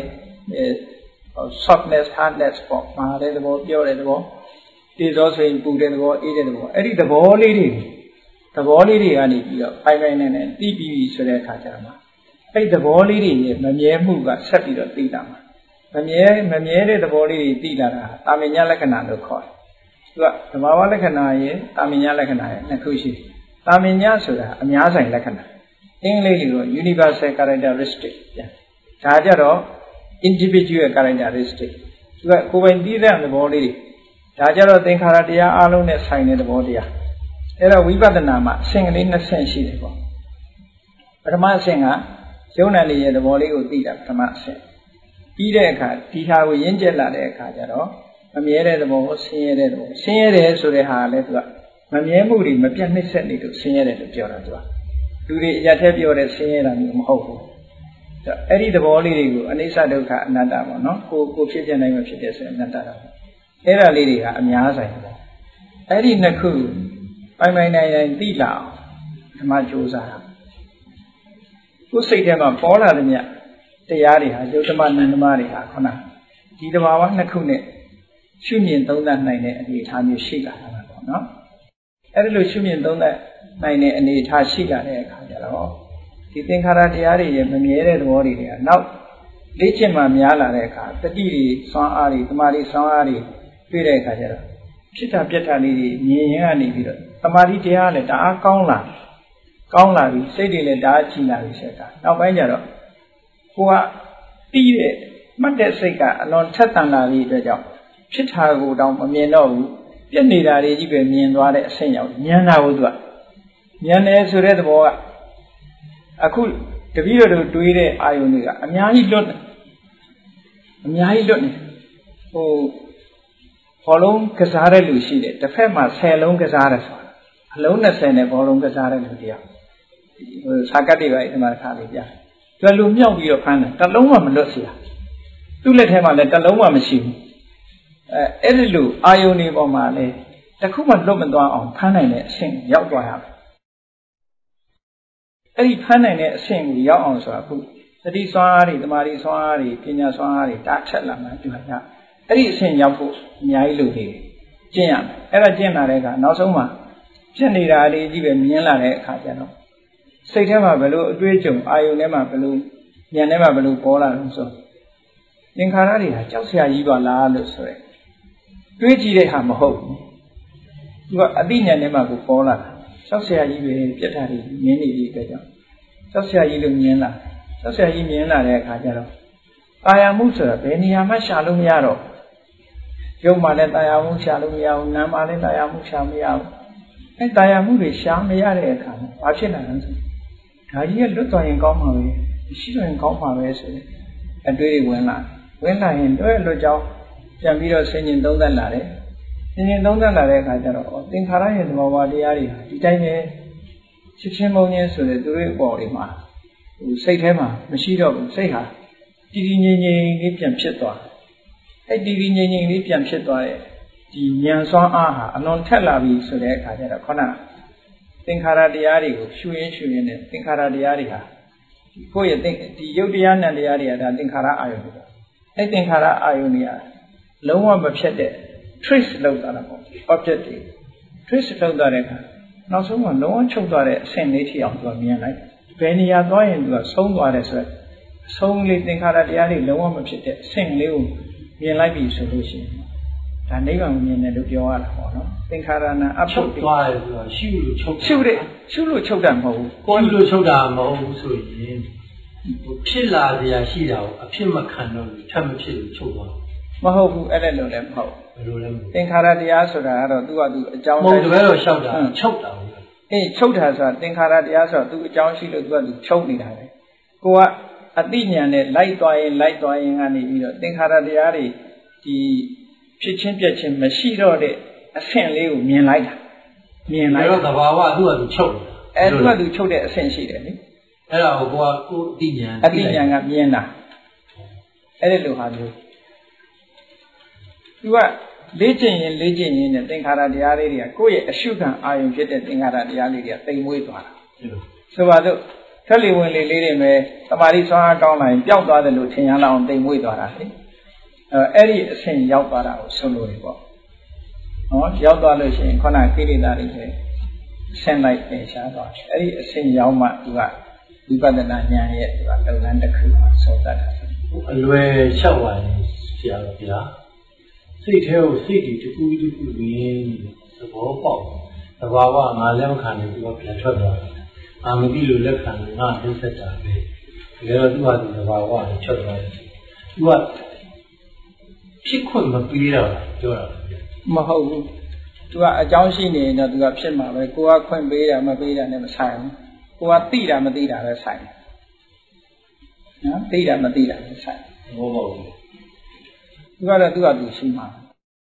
softness hardness ပေါ့မာတဲ့သဘောပြောတဲ့သဘောတေဇောဆိုရင်ပူတဲ့သဘောအေးတဲ့သဘောအဲ့ဒီသဘောလေးတွေသဘောလေးတွေကနေပြီးတော့ပိုင်ပိုင်နဲ့နဲ့တီးပြီးဆိုတဲ့အခါကျတော့အဲ့ဒီသဘောလေးတွေရဲ့မမြဲမှုကဆက်ပြီးတော့သိတာမှာမမြဲမမြဲတဲ့သဘောလေးတွေသိလာတာတာမညာလက္ခဏာလို့ခေါ်တယ်သူကသဘာဝလက္ခဏာရဲ့တာမညာလက္ခဏာရဲ့နှစ်ခုရှိတယ်။တာမညာဆိုတာအများဆိုင်လက္ခဏာ။အင်္ဂလိပ်လို universal characteristic ပြန်။ဒါကြတော့ individual characteristic သူကကိုယ်ပိုင်သိတဲ့သဘောလေးတွေဒါကြတော့သင်္ခါရတရားအလုံးနဲ့ဆိုင်တဲ့သဘောတရား။အဲ့တော့ဝိပဿနာမှာအဆင့်ကလေးနှစ်ဆင့်ရှိတယ်ပေါ့။ပထမအဆင့်ကယုံနာလေးရဲ့သဘောလေးကိုသိတာပထမအဆင့်။ပြီးတဲ့အခါဒီဟာကိုရင့်ကျက်လာတဲ့အခါကျတော့မမြဲတဲ့သဘောကိုဆင်းရဲတဲ့သဘောဆင်းရဲတယ်ဆိုတဲ့ဟာလည်းသူကမမြဲမှုတွေမပြတ်နှိမ့်ဆက်နေလို့ဆင်းရဲတယ်လို့ပြောတာသူကလူတွေအရာထက်ပြောတဲ့ဆင်းရဲတာမျိုးမဟုတ်ဘူးအဲ့ဒီသဘောလေးတွေကိုအနိစ္စဒုက္ခအနတ္တပေါ့နော်ကိုကိုဖြစ်တဲ့နိုင်မှဖြစ်တဲ့ဆိုရင်အနတ္တတော့အဲ့ဒါလေးတွေကအများဆိုင်တယ်အဲ့ဒီနှစ်ခုပိုင်ပိုင်နိုင်နိုင်သိလာအောင်ဓမ္မကြိုးစားတာကိုယ်စိတ်ထဲမှာပေါ်လာတဲ့မြတ်တရားတွေဟာယုတ်တမနန္ဒမတွေဟာခုနဒီတဘာဝနှစ်ခုနဲ့ရှုမြင်သုံးသပ်နိုင်တဲ့အနေအထားမျိုးရှိလာတာပေါ့နော်အဲ့ဒီလိုရှုမြင်သုံးသပ်နိုင်တဲ့အနေအထားရှိလာတဲ့အခါကျတော့ဒီသင်္ခါရတရားတွေရဲ့မမြဲတဲ့သဘောတွေကနောက်လေ့ကျင့်မှများလာတဲ့အခါတတိတွေစွမ်းအားတွေတမာတိစွမ်းအားတွေတွေ့တဲ့အခါကျတော့ဖြစ်တာပြက်တာလေးတွေမြင်ရင်ကနေပြီးတော့တမာတိတရားလည်းတအားကောင်းလာကောင်းလာပြီစိတ်တွေလည်းတအားကြည်လာပြီဆိုတာနောက်ပိုင်းကျတော့ကိုကပြီးတဲ့မှတ်တဲ့စိတ်ကအလွန်ထက်သန်လာပြီးအတွက်ကြောင့်ဖြစ်တာကိုတောင်မမြင်တော့ဘူးပြက်နေတာတွေကြီးပဲမြင်သွားတဲ့အဆင့်ရောက်ဉာဏ်သာကိုသူကဉာဏ်နဲ့ဆိုတဲ့သဘောကအခုတပည့်တော်တို့တွေးတဲ့အာယုန်တွေကအများကြီးလွတ်နေအများကြီးလွတ်နေဟိုဘောလုံးကစားတဲ့လူရှိတယ်တစ်ဖက်မှာဆယ်လုံးကစားတယ်ဆိုတာအလုံး၂၀နဲ့ဘောလုံးကစားတဲ့လူတရားဟိုစာကတ်တွေပဲဒီမှာခါလေးပြကျွယ်လူမြောက်ပြီးတော့ဖမ်းတယ်တစ်လုံးမှမလွတ်เสียသူ့လက်ထဲမှာလည်းတစ်လုံးမှမရှိဘူးအဲအဲ့ဒီလိုအာယုန်တွေပေါ်မှာလည်းတစ်ခုမှလွတ်မသွားအောင်ဖမ်းနိုင်တဲ့အဆင့်ရောက်သွားရမယ်အဲ့ဒီဖမ်းနိုင်တဲ့အဆင့်ကိုရောက်အောင်ဆိုတာခုသတိစွမ်းအားတွေတမာတိစွမ်းအားတွေပညာစွမ်းအားတွေတားထက်လာမှဒီမှာကအဲ့ဒီအဆင့်ရောက်ဖို့အများကြီးလိုနေတယ်ကျင့်ရမယ်အဲ့ဒါကျင့်လာတဲ့အခါနောက်ဆုံးမှာဖြစ်နေတာလေးကြီးပဲမြင်လာတဲ့အခါကျတော့စိတ်ထဲမှာဘယ်လိုအတွေ့အကြုံအာယုန်ထဲမှာဘယ်လိုဉာဏ်ထဲမှာဘယ်လိုပေါ်လာလို့ဆိုသင်္ခါရတွေဟာကြောက်စရာကြီးပါလားလို့ဆိုရဲတွေးကြည့်တဲ့ဟာမဟုတ်ဘူးသူကအသိဉာဏ်ထဲမှာကိုပေါ်လာတာကြောက်စရာကြီးပဲပြတ်တာတွေမြင်နေပြီတဲ့ကြောင့်ကြောက်စရာကြီးလို့မြင်လာကြောက်စရာကြီးမြင်လာတဲ့အခါကျတော့တာယာမှုဆိုတာဘယ်နေရာမှရှာလို့မရတော့ရုပ်မှလည်းတာယာမှုရှာလို့မရဘူးနာမ်မှလည်းတာယာမှုရှာမရဘူးအဲတာယာမှုတွေရှာမရတဲ့အခါမှာဘာဖြစ်လာလဲဆိုဒါကြီးကလွတ်သွားရင်ကောင်းမှာပဲရှိတော့ရင်ကောင်းမှာပဲဆိုရင်အတွေးတွေဝင်လာဝင်လာရင်တော့လွတ်ကြောင်းပြန်ပြီးတော့ဆင်ញင်သုံးသပ်လာတယ်ဆင်ញင်သုံးသပ်လာတဲ့အခါကျတော့သင်္ခါရရဲ့သဘောဝတရားတွေဟာဒီတိုင်းပဲချက်ချင်းမုံချင်းဆိုတဲ့သူတို့အပေါ်တွေမှာဟိုစိတ်ထဲမှာမရှိတော့ဘူးစိတ်ဟာတည်တည်ငြိမ်ငြိမ်လေးပြန်ဖြစ်သွားအဲ့တည်တည်ငြိမ်ငြိမ်လေးပြန်ဖြစ်သွားတဲ့ဒီဉာဏ်စွမ်းအားဟာအလွန်ထက်လာပြီဆိုတဲ့အခါကျတော့ခုနသင်္ခါရတရားတွေကိုရှုရင်းရှုရင်းနဲ့သင်္ခါရတရားတွေဟာကိုယ့်ရဲ့ဒီယုတ်တရားနဲ့တရားတွေကဒါသင်္ခါရအာယုန်တွေအဲ့သင်္ခါရအာယုန်တွေကလုံးဝမဖြစ်တဲ့ trace လောက်တာပေါ့ object တွေ trace လောက်တာတဲ့အခါနောက်ဆုံးမှာလုံးဝချုပ်သွားတဲ့အဆင့်လေးထိအောင်သူကမြင်လိုက်ဘယ်နေရာသွားရင်သူကဆုံးသွားတယ်ဆိုတော့အဆုံးလေးသင်္ခါရတရားတွေလုံးဝမဖြစ်တဲ့အဆင့်လေးကိုမြင်လိုက်ပြီဆိုလို့ရှိရင်ဒါနိဗ္ဗာန်ကိုမြင်တယ်လို့ပြောရတာပေါ့နော်သင်္ခါရနာအဖို့သွားတယ်ဆိုတော့ရှုလို့ချုပ်ရှုတယ်ရှုလို့ချုပ်တာမဟုတ်ဘူးကိုယ်လို့ချုပ်တာမဟုတ်ဘူးဆိုရင်ဖြစ်လာစရာရှိတာကိုအဖြစ်မခံတော့ဘူးထပ်မဖြစ်လို့ချုပ်သွားမဟုတ်ဘူးအဲ့ဒါလိုလည်းမဟုတ်ဘယ်လိုလဲသင်္ခါရတရားဆိုတာကတော့သူကသူအကြောင်းတိုင်းမဟုတ်တကယ်တော့ရှောက်တာချုပ်တာအေးချုပ်တာဆိုတာသင်္ခါရတရားဆိုတာသူအကြောင်းရှိလို့သူကသူချုပ်နေတာပဲကိုကအတိညာနဲ့လိုက်သွားရင်လိုက်သွားရင်ကနေပြီးတော့သင်္ခါရတရားတွေဒီဖြစ်ချင်းပြက်ချင်းမရှိတော့တဲ့အဆင့်လေးကိုမြင်လိုက်တာမြင်လိုက်တော့သဘာဝသူ့ကသူချုပ်အဲသူကသူချုပ်တဲ့အဆင့်ရှိတယ်လေအဲ့ဒါကိုကိုကကိုအတိညာအတိညာကမြင်တာအဲ့ဒီလိုဟာမျိုးသူကလေ့ကျင့်ရင်လေ့ကျင့်ရင်နဲ့သင်္ခါရတရားလေးတွေကကိုယ့်ရဲ့အရှုခံအာယုံဖြစ်တဲ့သင်္ခါရတရားလေးတွေကတိမ်မွေးသွားတာဆိုပါတော့ထက်လီဝင်လေလေးတွေပဲတမာတိဆွမ်းအားကောင်းလာရင်ပျောက်သွားတယ်လို့ထင်ရလောက်အောင်တိမ်မွေးသွားတာလေအဲအဲ့ဒီအဆင့်ရောက်သွားတာကိုဆုံးလို့ရပေါ့နော်ရောက်သွားလို့ရှိရင်ခုနကိလေသာတွေပဲဆင်းလိုက်ပင်ရှားသွားတယ်အဲ့ဒီအဆင့်ရောက်မှသူကဝိပဿနာဉာဏ်ရဲ့သူကလုပ်ငန်းတစ်ခုမှာဆုံးသတ်တာအလွယ်လျှောက်ပါရင်ဆရာတော်ဗျာစိတ်ထဲကိုစိတ်ဒီတစ်ခုတစ်ခုရင်းသဘောပေါက်သဘာဝငါလက်မခံနေသူကပြန်ထွက်သွားတယ်။အာမတိလိုလက်ခံငါနှိမ့်ဆက်တာပဲ။ဒါတော့သူကဒီသဘာဝကိုထွက်သွားတယ်။သူကဖြစ်ခွင့်မပေးတော့ပြောတာမဟုတ်ဘူး။ तू ကအကြောင်းရှိနေရင်တော့ तू ကဖြစ်မှာပဲ။ကိုကခွင့်ပေးတာမပေးတာနဲ့မဆိုင်ဘူး။ကိုကသိတာမသိတာပဲဆိုင်တယ်။နော်သိတာမသိတာပဲဆိုင်တယ်။ဟုတ်ပါဘူး။သူကတော့သူ့ဟာသူရှိမှာ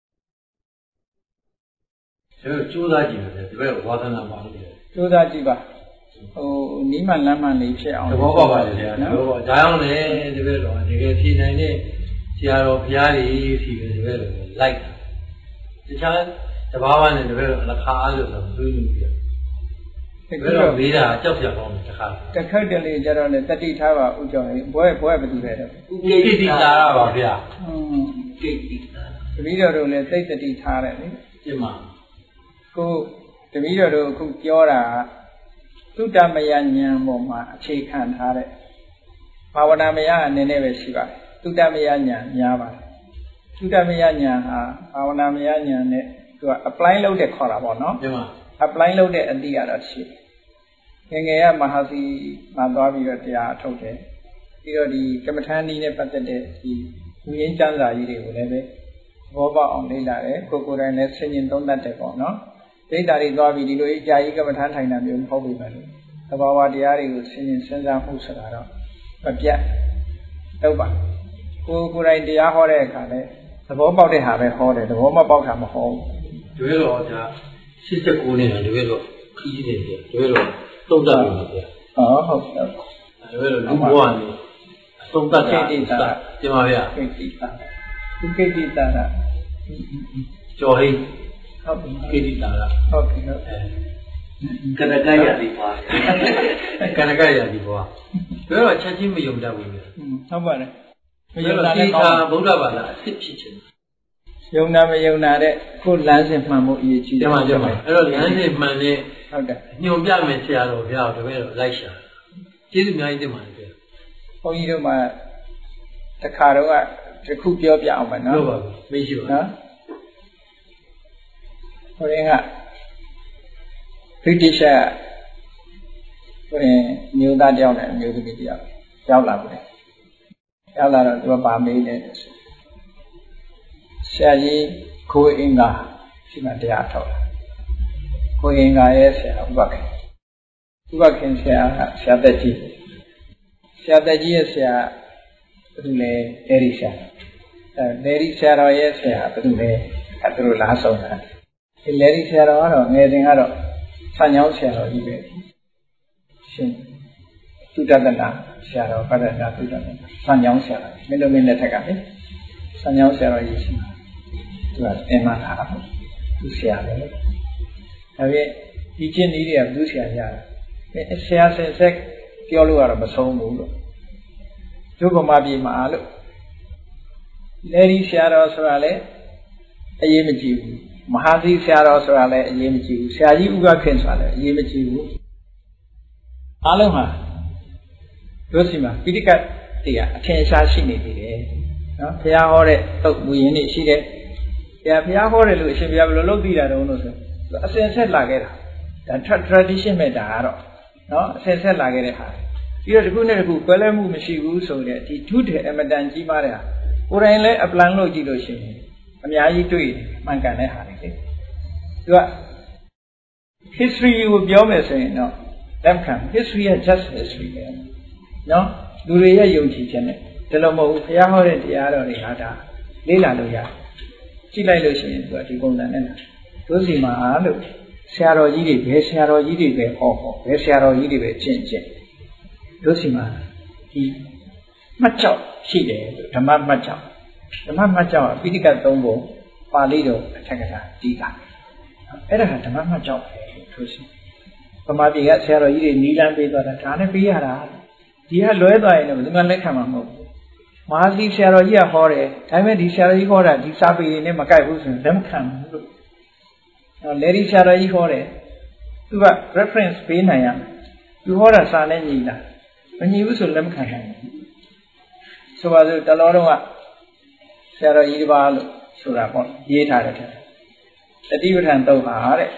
ကျိုးကျိုးသားကြည့်တယ်ဒီဘက်ဝါသနာပါလို့ကျိုးသားကြည့်ပါဟိုနီးမှန်လမ်းမှန်လေးဖြစ်အောင်သဘောပေါက်ပါလေဆရာနော်ဒါကြောင့်လေဒီဘက်တော့တကယ်ဖြေနိုင်တဲ့ဆရာတော်ဘုရားကြီးစီပဲဒီဘက်တော့လိုက်တာတခြားတဘာဝနဲ့ဒီဘက်တော့လက်ခါအားလို့ဆိုသွေးလို့ပြဒီဘက်တော့မေးတာကြောက်ပြပေါင်းတယ်တခါတခက်တလေကျတော့လေတတိထားပါဥကြောင့်ဘွဲဘွဲဘယ်သူလဲတော့ဥပိတိတာရပါဗျာอืมကိတိတာတပည့်တော်တို့လည်းသိတတိထားတယ်လေကျမကိုတပည့်တော်တို့အခုပြောတာသုတမယဉာဏ်ပေါ်မှာအခြေခံထားတဲ့ဘာဝနာမယအနေနဲ့ပဲရှိပါတယ်သုတမယဉာဏ်များပါတယ်သုတမယဉာဏ်ဟာဘာဝနာမယဉာဏ်နဲ့သူက apply လုပ်တဲ့ခေါ်တာပေါ့နော် apply လုပ်တဲ့အတိအရတော့ရှိငယ်ငယ်ကမဟာစီမှာသွားပြီးတော့တရားအထုတ်တယ်ပြီးတော့ဒီကမ္မထာနည်းနဲ့ပတ်သက်တဲ့ဒီဉာဏ်ကျမ်းစာကြီးတွေကိုလည်းပဲဘောပေါအောင်လေ့လာတယ်ကိုကိုယ်တိုင်လည်းဆင်ញင်သုံးသပ်တယ်ပေါ့နော်ဒိဋ္ဌာတွေသွားပြီးဒီလိုအကြာကြီးကမ္မထာထိုင်တာမျိုးမဟုတ်ပြီပဲလို့သဘာဝတရားတွေကိုဆင်ញင်စဉ်းစားမှုဆိုတာတော့မပြတ်တော့ပါကိုကိုယ်တိုင်တရားဟောတဲ့အခါလဲသဘောပေါက်တဲ့ဟာပဲဟောတယ်သဘောမပေါက်တာမဟောဘူးတကယ်တော့ဒါရှစ်ဆက်ကိုနဲ့တကယ်တော့ခီးနေတယ်တကယ်တော့သုံးသပ်လို့ဗျာဟောဟုတ်ကဲ့တကယ်တော့လူဘဝနေသုံးသပ်တာဒီမှာဗျာကိတ္တိတာဒီကိတ္တိတာကျော်ဟိဟုတ်ကိတ္တိတာဟုတ်ကဲ့ဟုတ်ကနကရဒီပါကနကရဒီပါဘယ်တော့ချက်ချင်းမယုံတတ်ဘူးဗျာဟုတ်ပါတယ်မယုံတာလည်းကောင်းဗုဒ္ဓဘာသာအစ်ဖြစ်ချင်ယုံနာမယုံနာတဲ့ကိုယ်လမ်းစဉ်မှန်ဖို့အရေးကြီးတယ်မှန်ပါအဲ့တော့လမ်းစဉ်မှန်တဲ့ဟုတ်တယ်ညွန်ပြမယ်ဆရာတော်ဗျာတပည့်တော်လိုက်ရှာကျေးဇူးအများကြီးတင်ပါတယ်ဗျာဘုန်းကြီးတို့မှာတခါတော့ကတခုပြောပြအောင်မယ်နော်ဟုတ်ပါဘူးမေးရှိပါနော်ဟိုရင်ကဗြိတိရှ်ဟိုရင်မျိုးသားတယောက်နဲ့မျိုးသမီးတယောက်ရောက်လာပြီရောက်လာတော့သူကဗာမေးတယ်ဆရာကြီးခိုးအင်္ဂါဒီမှာတရားထောက်လာခိုးအင်္ဂါရဲ့ဆရာဥပခင်ဥပခင်ဆရာကဆရာသက်ကြီးဆရာသက်ကြီးရဲ့ဆရာဘယ်သူလဲလေရီဆရာအဲလေရီဆရာတော်ရဲ့ဆရာဘယ်သူလဲအဲသူတို့လားဆုံးတာဒီလေရီဆရာတော်ကတော့ငယ်စဉ်ကတော့ဆံညောင်းဆရာတော်ကြီးပဲရှင်သုတတနာဆရာတော်ပတ္တနာသုတတနာဆံညောင်းဆရာတော်မင်းတို့မင်းလက်ထက်ကလေဆံညောင်းဆရာတော်ကြီးရှင်သူကအင်မထားတာပေါ့သူဆရာပဲဒါပြင်ဒီကျင့်နည်းတွေကဘုဆရာကြတာဆရာဆင်ဆက်ပြောလို့ကတော့မဆုံးဘူးလို့ဒုက္ခမပြေမှာလို့လေဒီဆရာတော်ဆိုတာလည်းအရေးမကြီးဘူးမဟာသီဆရာတော်ဆိုတာလည်းအရေးမကြီးဘူးဆရာကြီးဥက္ကခင်ဆိုတာလည်းအရေးမကြီးဘူးအားလုံးဟာတို့စီမှာပိဋကတ်တရားအထင်ရှားရှိနေသေးတယ်နော်ဘုရားဟောတဲ့သုတ်မူရင်းတွေရှိတယ်ဘုရားဘုရားဟောတယ်လို့အရှင်ဘုရားဘယ်လိုလုပ်သိတာတုံးလို့ဆိုအစဉ်ဆက်လာခဲ့တာဒါ tradition မဲ့ဒါကတော့နော်အစဉ်ဆက်လာခဲ့တဲ့ဟာပြီးတော့ဒီခုနဲ့ဒီခုကွဲလဲမှုမရှိဘူးဆိုတဲ့ဒီထုတဲ့အမတန်ကြီးမားတဲ့ဟာကိုယ်တိုင်လည်း apply လုပ်ကြည့်လို့ရှိရင်အများကြီးတွေ့မှန်ကန်တဲ့ဟာတွေလေသူက history ကိုပြောမယ်ဆိုရင်တော့လက်ခံ history က just history ပဲနော်လူတွေရဲ့ယုံကြည်ခြင်းနဲ့ဒါလို့မဟုတ်ဘူးဘုရားဟောတဲ့တရားတော်တွေဟာဒါလေ့လာလို့ရတယ်ကြည့်လိုက်လို့ရှိရင်သူကဒီပုံစံနဲ့တို့စီမှာလို့ဆရာတော်ကြီးတွေဘယ်ဆရာတော်ကြီးတွေပဲဟောဟောဘယ်ဆရာတော်ကြီးတွေပဲကျင့်ကျင့်တို့စီမှာဒီမှတ်ကြောက်ရှိတယ်ဓမ္မမှတ်ကြောက်ဓမ္မမှတ်ကြောက်ပိဋကတ်သုံးပုံပါဠိတော်အထက်ကထာဒီကအဲ့ဒါကဓမ္မမှတ်ကြောက်ပဲတို့စီပမာပြေကဆရာတော်ကြီးတွေနီလန်းပေးသွားတာဒါနဲ့ပေးရတာဒီကလွဲသွားရင်လည်းဘယ်သူမှလက်ခံမှာမဟုတ်ဘူးမဟာသီဆရာတော်ကြီးကဟောတယ်ဒါပေမဲ့ဒီဆရာတော်ကြီးဟောတာဒီစာပေတွေနဲ့မကိုက်ဘူးဆိုရင်လက်မခံဘူးလို့နော်လေဒီဆရာတော်ကြီးဟောတယ်သူက reference ပေးနိုင်ရမယ်သူဟောတာစာနဲ့ညီလားမညီဘူးဆိုလက်မခံနိုင်ဘူးဆိုပါစို့တလောတော့ကဆရာတော်ကြီးတစ်ပါးလို့ဆိုတာပေါ့ရေးထားတယ်တဲ့တတိပဋ္ဌာန်သုံးပါတဲ့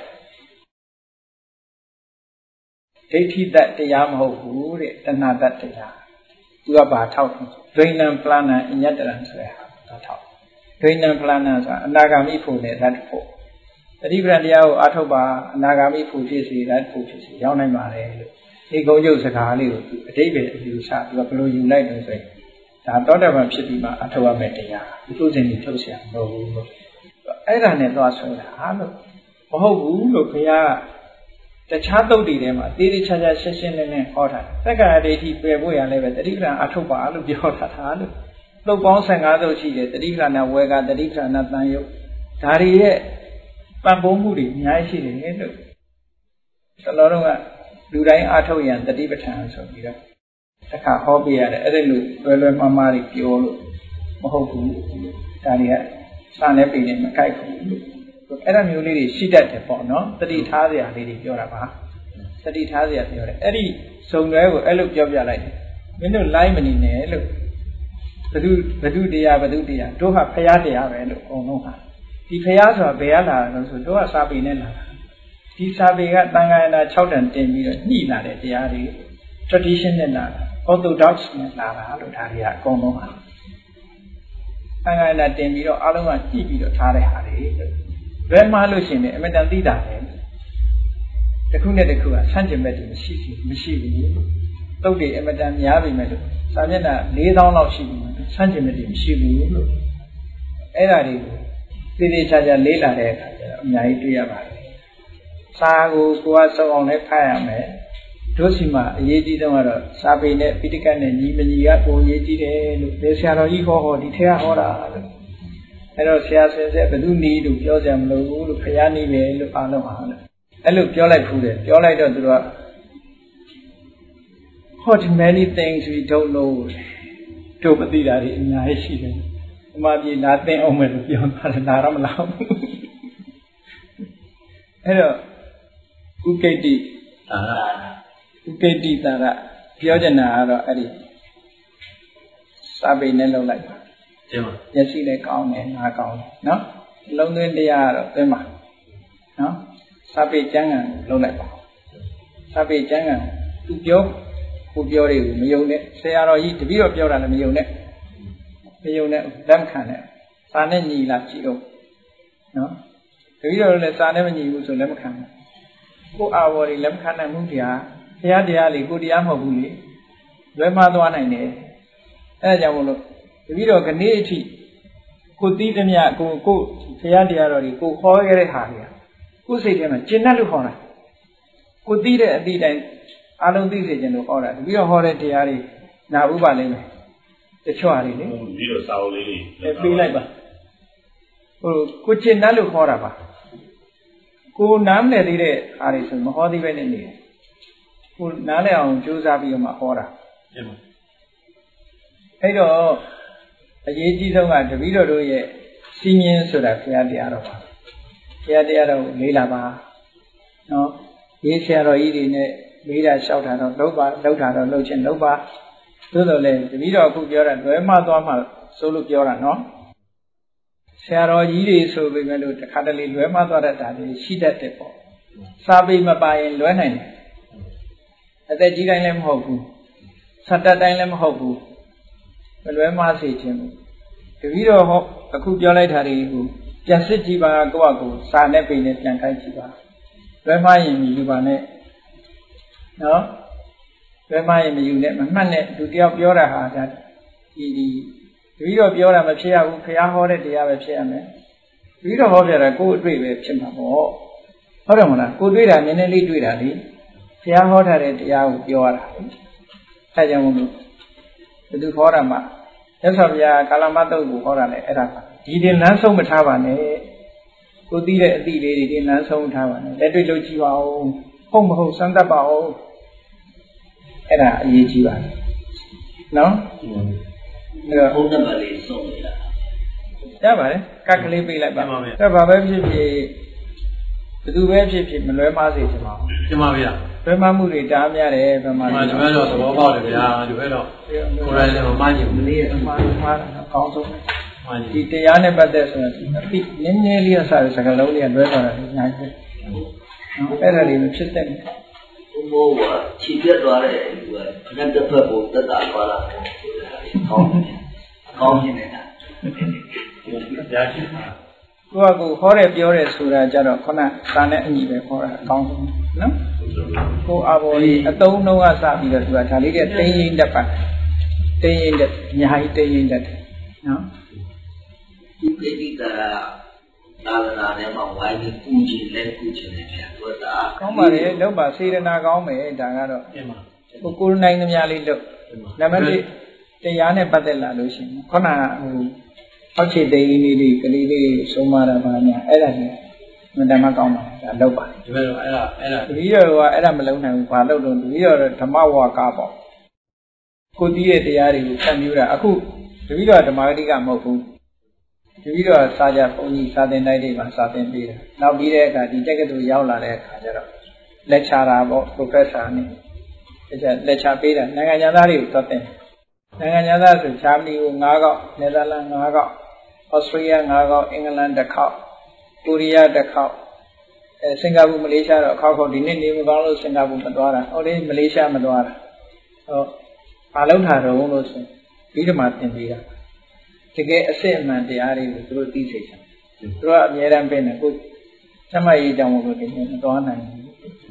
ဒိဋ္ဌိတ္တတရားမဟုတ်ဘူးတဲ့တဏှာတ္တတရားသူကဘာထောက်ဒိဋ္ဌံပလဏံအညတ္တရံဆိုတဲ့ဟာဒါထောက်ဒိဋ္ဌံပလဏံဆိုတာအနာဂါမိဖို့နဲ့ဓာတ်ဖို့တတိပဋ္ဌာန်တရားကိုအားထုတ်ပါအနာဂါမိဖို့ဖြစ်စေဓာတ်ဖို့ဖြစ်စေရောက်နိုင်ပါတယ်လို့ဒီကုန်းကျုပ်စကားလေးကိုသူအတိတ်ပဲအယူဆသူကဘယ်လိုယူလိုက်တယ်ဆိုရင်ဒါတောတပံဖြစ်ပြီးမှအထောက်အမဲ့တရားဒီလိုစဉ်ကြီးထုတ်เสียမဟုတ်ဘူးလို့အဲ့ဒါနဲ့သွားဆိုတာလို့မဟုတ်ဘူးလို့ခင်ဗျားတခြားသုတ်တွေထဲမှာတေးသေးချာချာရှင်းရှင်းလင်းလင်းဟောထားတယ်သက္ကာဒိဋ္ဌိပယ်ဖို့ရလဲပဲတတိပ္ပံအထုတ်ပါလို့ပြောထားတာလို့သုတ်ပေါင်းဆယ်ငါးသုတ်ရှိတယ်တတိပ္ပံဝေကတတိပ္ပံတန်ယုတ်ဒါတွေရဲ့ပံ့ပိုးမှုတွေအများကြီးရှိတယ်လို့သလောတော့ကလူတိုင်းအထုတ်ရန်တတိပဋ္ဌာန်ဆိုပြီးတော့တစ်ခါဟောပြရတယ်အဲ့ဒါလို့လွယ်လွယ်မှားမှားတွေပြောလို့မဟုတ်ဘူးဒါတွေကစာနဲ့ပြည်နေမကိုက်ဘူးလို့အဲ့ဒါမျိုးလေးတွေရှိတတ်တယ်ပေါ့နော်တတိထားစရာလေးတွေပြောတာပါစတိထားစရာပြောတယ်အဲ့ဒီစုံတွဲကိုအဲ့လိုပြောပြလိုက်တယ်မင်းတို့လိုက်မနေနဲ့လို့ဘဒုဘဒုတရားဘဒုတရားတို့ဟာဖရာတရားပဲလို့အကုန်လုံးဟာဒီဖရာဆိုတာဘယ်ရလာလဲဆိုတို့ကစာပေနဲ့လာတာဒီစာပေကတန်ခါရဏ၆တန်တင်ပြီးတော့ညှိလာတဲ့တရားတွေ tradition နဲ့လာတာ orthodox နဲ့လာတာလို့ဒါတွေကအကုန်လုံးဟာတန်ခါရဏတင်ပြီးတော့အားလုံးကညှိပြီးတော့ထားတဲ့ဟာတွေလို့ဘယ်မှလို့ရှိရင်အမတန်သိတာပဲတစ်ခုနဲ့တစ်ခုကဆန့်ကျင်ဘက်တွေမရှိဘူးမရှိဘူးတုတ်တွေအမတန်များပြီမဲ့လို့စာမျက်နှာ၄သောင်းလောက်ရှိပြီဆန့်ကျင်ဘက်တွေမရှိဘူးလို့အဲ့ဒါတွေကိုသေသေးချာချာလေးလာတဲ့အခါကျတော့အများကြီးတွေ့ရပါတယ်စာကိုကိုယ်ကစုံအောင်လည်းဖတ်ရမယ်တို့စီမှာအရေးကြီးဆုံးကတော့စာပေနဲ့ပိဋကတ်နဲ့ညီမညီကပုံရေးကြည့်တယ်လို့လေဆရာတော်ကြီးဟောဟောဒီထဲကဟောတာလို့အဲ့တော့ဆရာဆင်ဆက်ဘယ်သူနီးလို့ပြောစရာမလိုဘူးလို့ခရနီးပဲလို့အားလုံးဟာလို့အဲ့လိုပြောလိုက်ဖူးတယ်ပြောလိုက်တော့သူတို့က what many things we don't know တို့မသိတာတွေအများကြီးရှိတယ်။အမှပြေလာသိအောင်မယ်လို့ပြောတာလည်းဒါတော့မလောက်ဘူး။အဲ့တော့ဥကိတ္တိသာရဥကိတ္တိသာရပြောချင်တာကတော့အဲ့ဒီစာပေနဲ့လုံးလိုက်ပါ။ကျင်းပါ။မျက်စိလည်းကောင်းတယ်နားကောင်းတယ်နော်။လုံးသွင်းတရားကတော့သိမှာနော်။စာပေကျမ်းဂန်ကိုလုံးလိုက်ပါ။စာပေကျမ်းဂန်သူပြောကိုပြောတွေကိုမယုံနဲ့ဆရာတော်ကြီးတပည့်တော်ပြောတာလည်းမယုံနဲ့မယုံနဲ့လက်မခံနဲ့စာနဲ့ညီလာကြည့်တော့နော်တပည့်တော်လည်းစာနဲ့မညီဘူးဆိုလက်မခံဘူးကိုအာဝေါ်တွေလက်မခံနိုင်မှုတရားဘုရားတရားလေးကိုတရားမဟုတ်ဘူးလေလွဲမှားသွားနိုင်တယ်အဲဒါကြောင့်မို့လို့တပည့်တော်ကနေ့အထိကိုသိသမျှကိုကိုဘုရားတရားတော်တွေကိုခေါ်ခဲ့တဲ့ဟာတွေကကိုစိတ်ထဲမှာကျင့်တတ်လို့ခေါ်တာကိုသိတဲ့အသည့်တိုင်းအားလုံးသိစေခြင်းလို့ဟောတာတပည့်တော်ဟောတဲ့တရားတွေနာဥပါလိမ့်မယ်တချို့ဟာတွေလေပြီးတော့စာအုပ်လေးတွေပေးလိုက်ပါဟိုကိုကျင့်တတ်လို့ခေါ်တာပါကိုနားမလည်သေးတဲ့အားတွေဆိုမဟောသေးပဲနဲ့နေတယ်ကိုနားလည်အောင်ကြိုးစားပြီးတော့မှဟောတာအဲ့တော့အရေးကြီးဆုံးကတပည့်တော်တို့ရဲ့စီမင်းဆိုတာဘုရားတရားတော်ပါဘုရားတရားတော်ကိုလေးလာပါနော်ရေးဆရာတော်ကြီးတွေနဲ့လေးတာလျှောက်တာတော့လုပ်ပါလုပ်တာတော့လုပ်ချင်းလုပ်ပါသို့တော်လည်းတပည့်တော်အခုပြောတာလွဲမှားသွားမှဆိုလို့ပြောတာနော်ဆရာတော်ကြီးတွေဆိုပေမဲ့လို့တခါတလေလွဲမှားသွားတတ်တာတွေရှိတတ်တယ်ပေါ့စာပေမပါရင်လွဲနိုင်တယ်အသက်ကြီးတိုင်းလည်းမဟုတ်ဘူးစတတ်တိုင်းလည်းမဟုတ်ဘူးမလွဲမှားစေခြင်းဘူးတပည့်တော်ဟောအခုပြောလိုက်တာတွေကိုပြန်စစ်ကြည့်ပါကိုယ့်အကူစာနဲ့ပေနဲ့ပြန်ခိုင်းကြည့်ပါလွဲမှားရင်ယူပါနဲ့နော်ဘယ်မှရင်မယူနဲ့မမှတ်နဲ့သူတယောက်ပြောတာဟာဒါဒီဒီတပည့်တော်ပြောတာမဖြစ်ရဘူးခရားဟောတဲ့တရားပဲဖြစ်ရမယ်တပည့်တော်ဟောပြတာကိုယ်အတွေ့ပဲဖြစ်မှာပေါ့ဟုတ်တယ်မလားကိုယ်တွေ့တာနည်းနည်းလေးတွေ့တာလေခရားဟောထားတဲ့တရားကိုပြောရတာအဲကြောင့်မို့လို့ဘယ်သူဟောတာမှမြတ်စွာဘုရားကာလမတုတ်ကိုဟောတာလေအဲ့ဒါပါဒီတင်လမ်းဆုံးမထားပါနဲ့ကိုသိတဲ့အသည့်လေးတွေတင်လမ်းဆုံးထားပါနဲ့လက်တွေ့လုပ်ကြည့်ပါဦးဟုတ်မဟုတ်စမ်းသပ်ပါဦးအဲ့ဒါအရေးကြီးပါတယ်နော်အဲ့တော့ဘုန်းတော်လေးဆုံးနေတာရပါတယ်ကတ်ကလေးပေးလိုက်ပါအဲ့ဘာပဲဖြစ်ဖြစ်ဘယ်သူပဲဖြစ်ဖြစ်မလွဲမှားစေချင်ပါဘူးရှင်းပါဗျာလွဲမှားမှုတွေတားများတယ်ဗမာဒီဘက်တော့သဘောပေါက်တယ်ဗျာဒီဘက်တော့ကိုယ်တိုင်လည်းမမှားချင်ဘူးလေးအမှားမှားတာအကောင်းဆုံးဒီတရားနဲ့ပတ်သက်ဆိုရင်အပိနည်းနည်းလေးအစားစကားလုံးလေးလွဲသွားတာညာကြီးအဲ့ဒါလေးမဖြစ်တဲ့ဘုံဘောကခြေပြတ်သွားတဲ့လူကခဏတစ်ဖက်ကိုတက်တာသွားလာတယ်ဟောကောင်းနေတယ်ညာရှိပါကိုကကိုဟောတယ်ပြောတယ်ဆိုတာကြတော့ခုနစာနဲ့အညီပဲဟောတာအကောင်းဆုံးနော်ကိုအဘော်လေးအတုံးနှုံးကစပြီးတော့သူကဒါလေးတဲ့တင်းရင်တက်ပါတင်းရင်တက်ညာကြီးတင်းရင်တက်နော်ဒီပိဋကရာသာသနာထဲမှာဝိုင်းပြီးပူချင်လဲပူချင်တယ်ဗျာသူကဒါကောင်းပါလေလောက်ပါစေရနာကောင်းမယ်ဒါကတော့ကိုကိုနိုင်သမျှလေးလောက်နံပါတ်လေးတရားနဲ့ပတ်သက်လာလို့ရှိရင်ခုနကဟိုအောက်ခြေသိင်းလေးလေးကလေးလေးဆုံးမတာပါများအဲ့ဒါကြီးမတမကောင်းပါဒါလောက်ပါဒီလိုအဲ့ဒါအဲ့ဒါတတိယကအဲ့ဒါမလုံးနိုင်ဘူးဘာလို့တော့တတိယတော့ဓမ္မဝါကားပေါ့ကိုတည်ရဲ့တရားတွေကိုဖတ်မျိုးတာအခုတတိယဓမ္မဂတိကမဟုတ်ဘူးတတိယစာကြဘုန်းကြီးစာသင်တိုင်းတွေမှာစာသင်ပေးတာနောက်ပြီးတဲ့အခါဒီတက္ကသိုလ်ရောက်လာတဲ့အခါကျတော့လက်ချတာပေါ့ professor နဲ့ဒါကြလက်ချပေးတာနိုင်ငံသားတွေကိုသွားတင်နိုင်ငံသားဆိုဂျာမနီကို၅កောက်နယ်သာလန်၅កောက်ဩစတြေးလျ၅កောက်အင်္ဂလန်တစ်ခေါက်ကိုရီးယားတစ်ခေါက်အဲစင်ကာပူမလေးရှားတော့ခေါက်ခေါက်ဒီနေ့နေမကောင်းလို့စင်ကာပူမသွားတာဟိုလေးမလေးရှားမသွားတာဟောဘာလုပ်တာတော့လို့ဆိုပြီးတော့မှတင်ပေးတာတကယ်အစစ်အမှန်တရားတွေကိုသူတို့သိစေချင်သူတို့ကအများအားဖြင့်ကိုသမိုင်းရေးတောင်လို့ဒီနေ့မသွားနိုင်ဘူး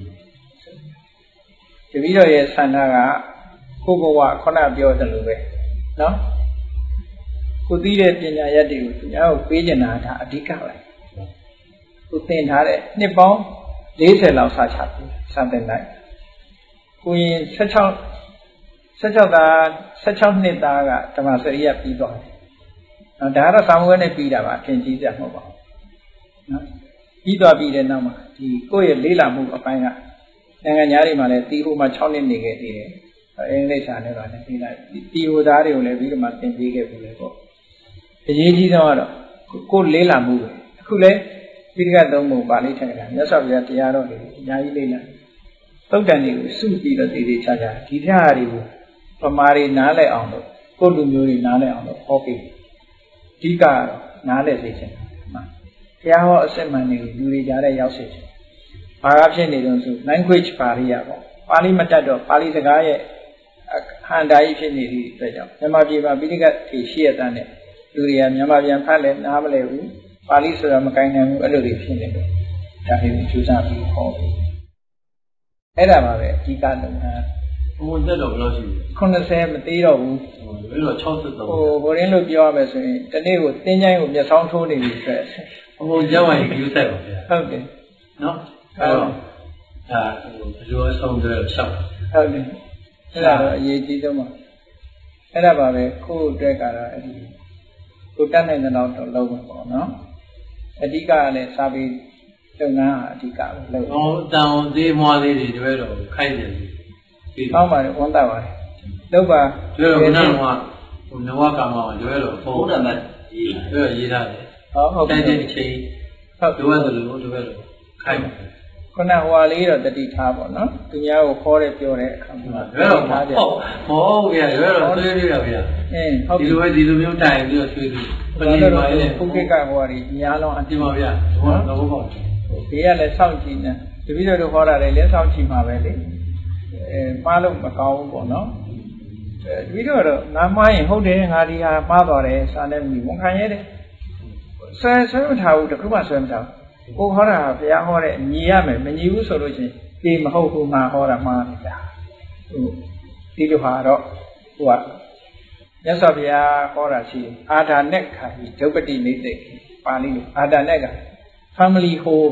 တပည့်တော်ရဲ့ဆန္ဒကကိုဘဝခုနပြောတယ်လို့ပဲနော်ကိုသိတဲ့ပညာရက်တွေကိုသူများကိုပေးကျင်တာဒါအဓိကပဲကိုသင်ထားတဲ့နှစ်ပေါင်း၄၀လောက်စချပြီစတင်လိုက်ကိုရင်၁၆ ၁၆သား၁၆နှစ်သားကဓမ္မစရိယပြီးသွားတယ်နော်ဒါကတော့စာမွေးနဲ့ပြီးတာပါအထင်ကြီးစရာမဟုတ်ပါဘူးနော်ပြီးသွားပြီးတဲ့နောက်မှာဒီကိုယ့်ရဲ့လေးလာမှုအပိုင်းကနိုင်ငံသားတွေမှာလည်းတီဟိုမှာ၆နှစ်နေခဲ့သေးတယ်အင်္ဂလိပ်စာနဲ့ပါနဲ့ပြီးလိုက်တီဟိုသားတွေကိုလည်းပြီးတော့မှသင်ပေးခဲ့ပြီလေပေါ့အရေးကြီးဆုံးကတော့ကိုယ်လေးလာမှုပဲအခုလဲပိဋကသုံးပုံပါဠိထက်ကမြတ်စွာဘုရားတရားတော်တွေအများကြီးလေးလာသုတ်တန်တွေကိုစုပြီးတော့တည်တည်ချာချာဒီတရားတွေကိုပမာတွေနားလည်အောင်လို့ကိုယ်လူမျိုးတွေနားလည်အောင်လို့ဟောပေးအဓိကတော့နားလည်စေချင်တာမှဘုရားဟောအစစ်မှန်တွေကိုလူတွေကြားထဲရောက်စေချင်ဘာကဖြစ်နေတော့ဆို language barrier ပေါ့ပါဠိမတတ်တော့ပါဠိစကားရဲ့ဟန်တာကြီးဖြစ်နေသည့်အတွက်ကြောင့်မြန်မာပြည်မှာပိဋကတ်တွေရှိရတဲ့လူတွေကမြန်မာပြန်ဖတ်လဲနားမလဲဘူးပါဠိဆိုတာမကိုင်းနိုင်ဘူးအဲ့လိုတွေဖြစ်နေတယ်ဒါတွေကိုကြိုးစားပြီးဟောပြီးအဲ့ဒါပါပဲအဓိကလုပ်ငန်းဘုံတက်တော့ဘယ်လောက်ရှိလဲခုနှစ်ဆယ်မသေးတော့ဘူးဘယ်လို၆၃ဟိုဘိုရင်းလို့ပြောရမယ်ဆိုရင်တနေ့ကိုတင်းချိုင်းကိုမျက်စောင်းထိုးနေပြီဆိုဘုံကျောင်းဝင်ယူဆိုင်ပါဗျာဟုတ်တယ်နော်အဲ့တော့ဒါဘယ်လိုအဆုံးတွေရှောက်ဟုတ်တယ်အဲ့ဒါတော့အရေးကြီးဆုံးပါအဲ့ဒါပါပဲကိုယ့်အတွက်ကတော့အဲ့ဒီကိုတတ်နိုင်တဲ့တော့လုံးမှာပေါ့နော်အဓိကကလည်းစာပေလုပ်ငန်းဟာအဓိကပဲလုပ်ဟောတောင်သေးမွားလေးတွေတပည့်တော်ခိုက်တယ်ပြီးကောင်းပါလေဝန်တာပါလေလုပ်ပါတပည့်တော်ကနဝဟိုနဝကမှာတပည့်တော်ဘုံဓမ္မရေးတပည့်တော်ရေးထားတယ်ဟောဟုတ်တယ်တဲ့ချိန်ဟုတ်တပည့်တော်လို့တပည့်တော်ခိုက်ခုနဟိုဟာလေးတော့တတိထားပေါ့နော်သူများကိုခေါ်တယ်ပြောတဲ့အခါမှာတပည့်တော်ထားတယ်ဟုတ်ဟုတ်ဗျာတပည့်တော်ဆွေးနွေးရဗျာအင်းဟုတ်ဒီလိုပဲဒီလိုမျိုးတိုင်ပြီးတော့ဆွေးနွေးပလီပါလေဖုကိကဟိုဟာကြီးများလုံးအတင်ပါဗျာဟောတော့ပေါ့ဒီကလည်းစောင့်ကြည့်နေတပည့်တော်တို့ဟောတာလည်းလည်းစောင့်ကြည့်မှာပဲလေအဲမှားလို့မကောင်းဘူးပေါ့နော်တပည့်တော်တော့ငါမှားရင်ဟုတ်တယ်ငါဒီဟာမှားသွားတယ်စာနဲ့မြည်ဝန်ခံရတယ်ဆွဲဆွဲမထားဘူးတခုမှဆွဲမထားဘူးကိုဟောတာဘုရားဟောတဲ့ညီရမယ်မညီဘူးဆိုလို့ချင်းဒီမဟုတ်ဘူးငါဟောတာမှားနေတာဟိုဒီလိုဟာတော့ဟိုကမြတ်စွာဘုရားဟောတာရှိအာဒါနဲ့ခါကြီးဒုပတိနေသိပါဠိလိုအာဒါနဲ့က family hold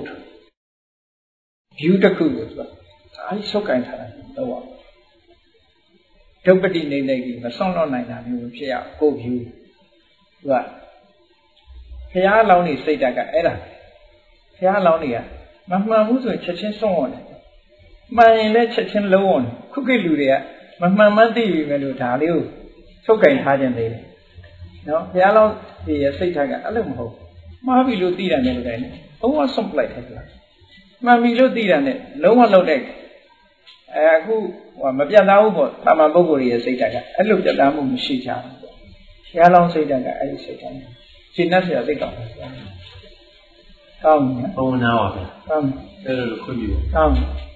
view တစ်ခုကိုသူကအားဆုပ်ကင်ထားတာတော့ဒုပတိနေသိကြီးမဆွန့်လွတ်နိုင်တာမျိုးဖြစ်ရကို view သူကဘုရားလောင်းနေစိတ်ဓာတ်ကအဲ့ဒါဘုရားလောင်းနေကမမှန်ဘူးဆိုရင်ချက်ချင်းဆုံးဝင်တယ်မှန်ရင်လည်းချက်ချင်းလုံးဝင်တယ်ခုခေတ်လူတွေကမမှန်မှန်းသိပြီမဲ့လို့ဒါလေးကိုဆုပ်ကင်ထားခြင်းသေးတယ်နော်ဘုရားလောင်းဒီစိတ်ဓာတ်ကအဲ့လိုမဟုတ်မှားပြီလို့သိတယ်လည်းလည်းလုံးဝဆုံးပလိုက်တယ်ဆိုတာမှန်ပြီလို့သိတယ်နဲ့လုံးဝလုံးတဲ့အဲအခုဟိုမပြတ်သားဘူးပေါ့တာမန်ပုဂ္ဂိုလ်ရဲ့စိတ်ဓာတ်ကအဲ့လိုပြတ်သားမှုမရှိကြဘူးပေါ့ဘုရားလောင်းစိတ်ဓာတ်ကအဲ့ဒီစိတ်ဓာတ်ရှင်းတတ်စရာသိကောင်းတယ်ကောင်းပြီဘုံနာပါဗျာကောင်းတယ်အဲ့လိုခွင့်ပြုကောင်း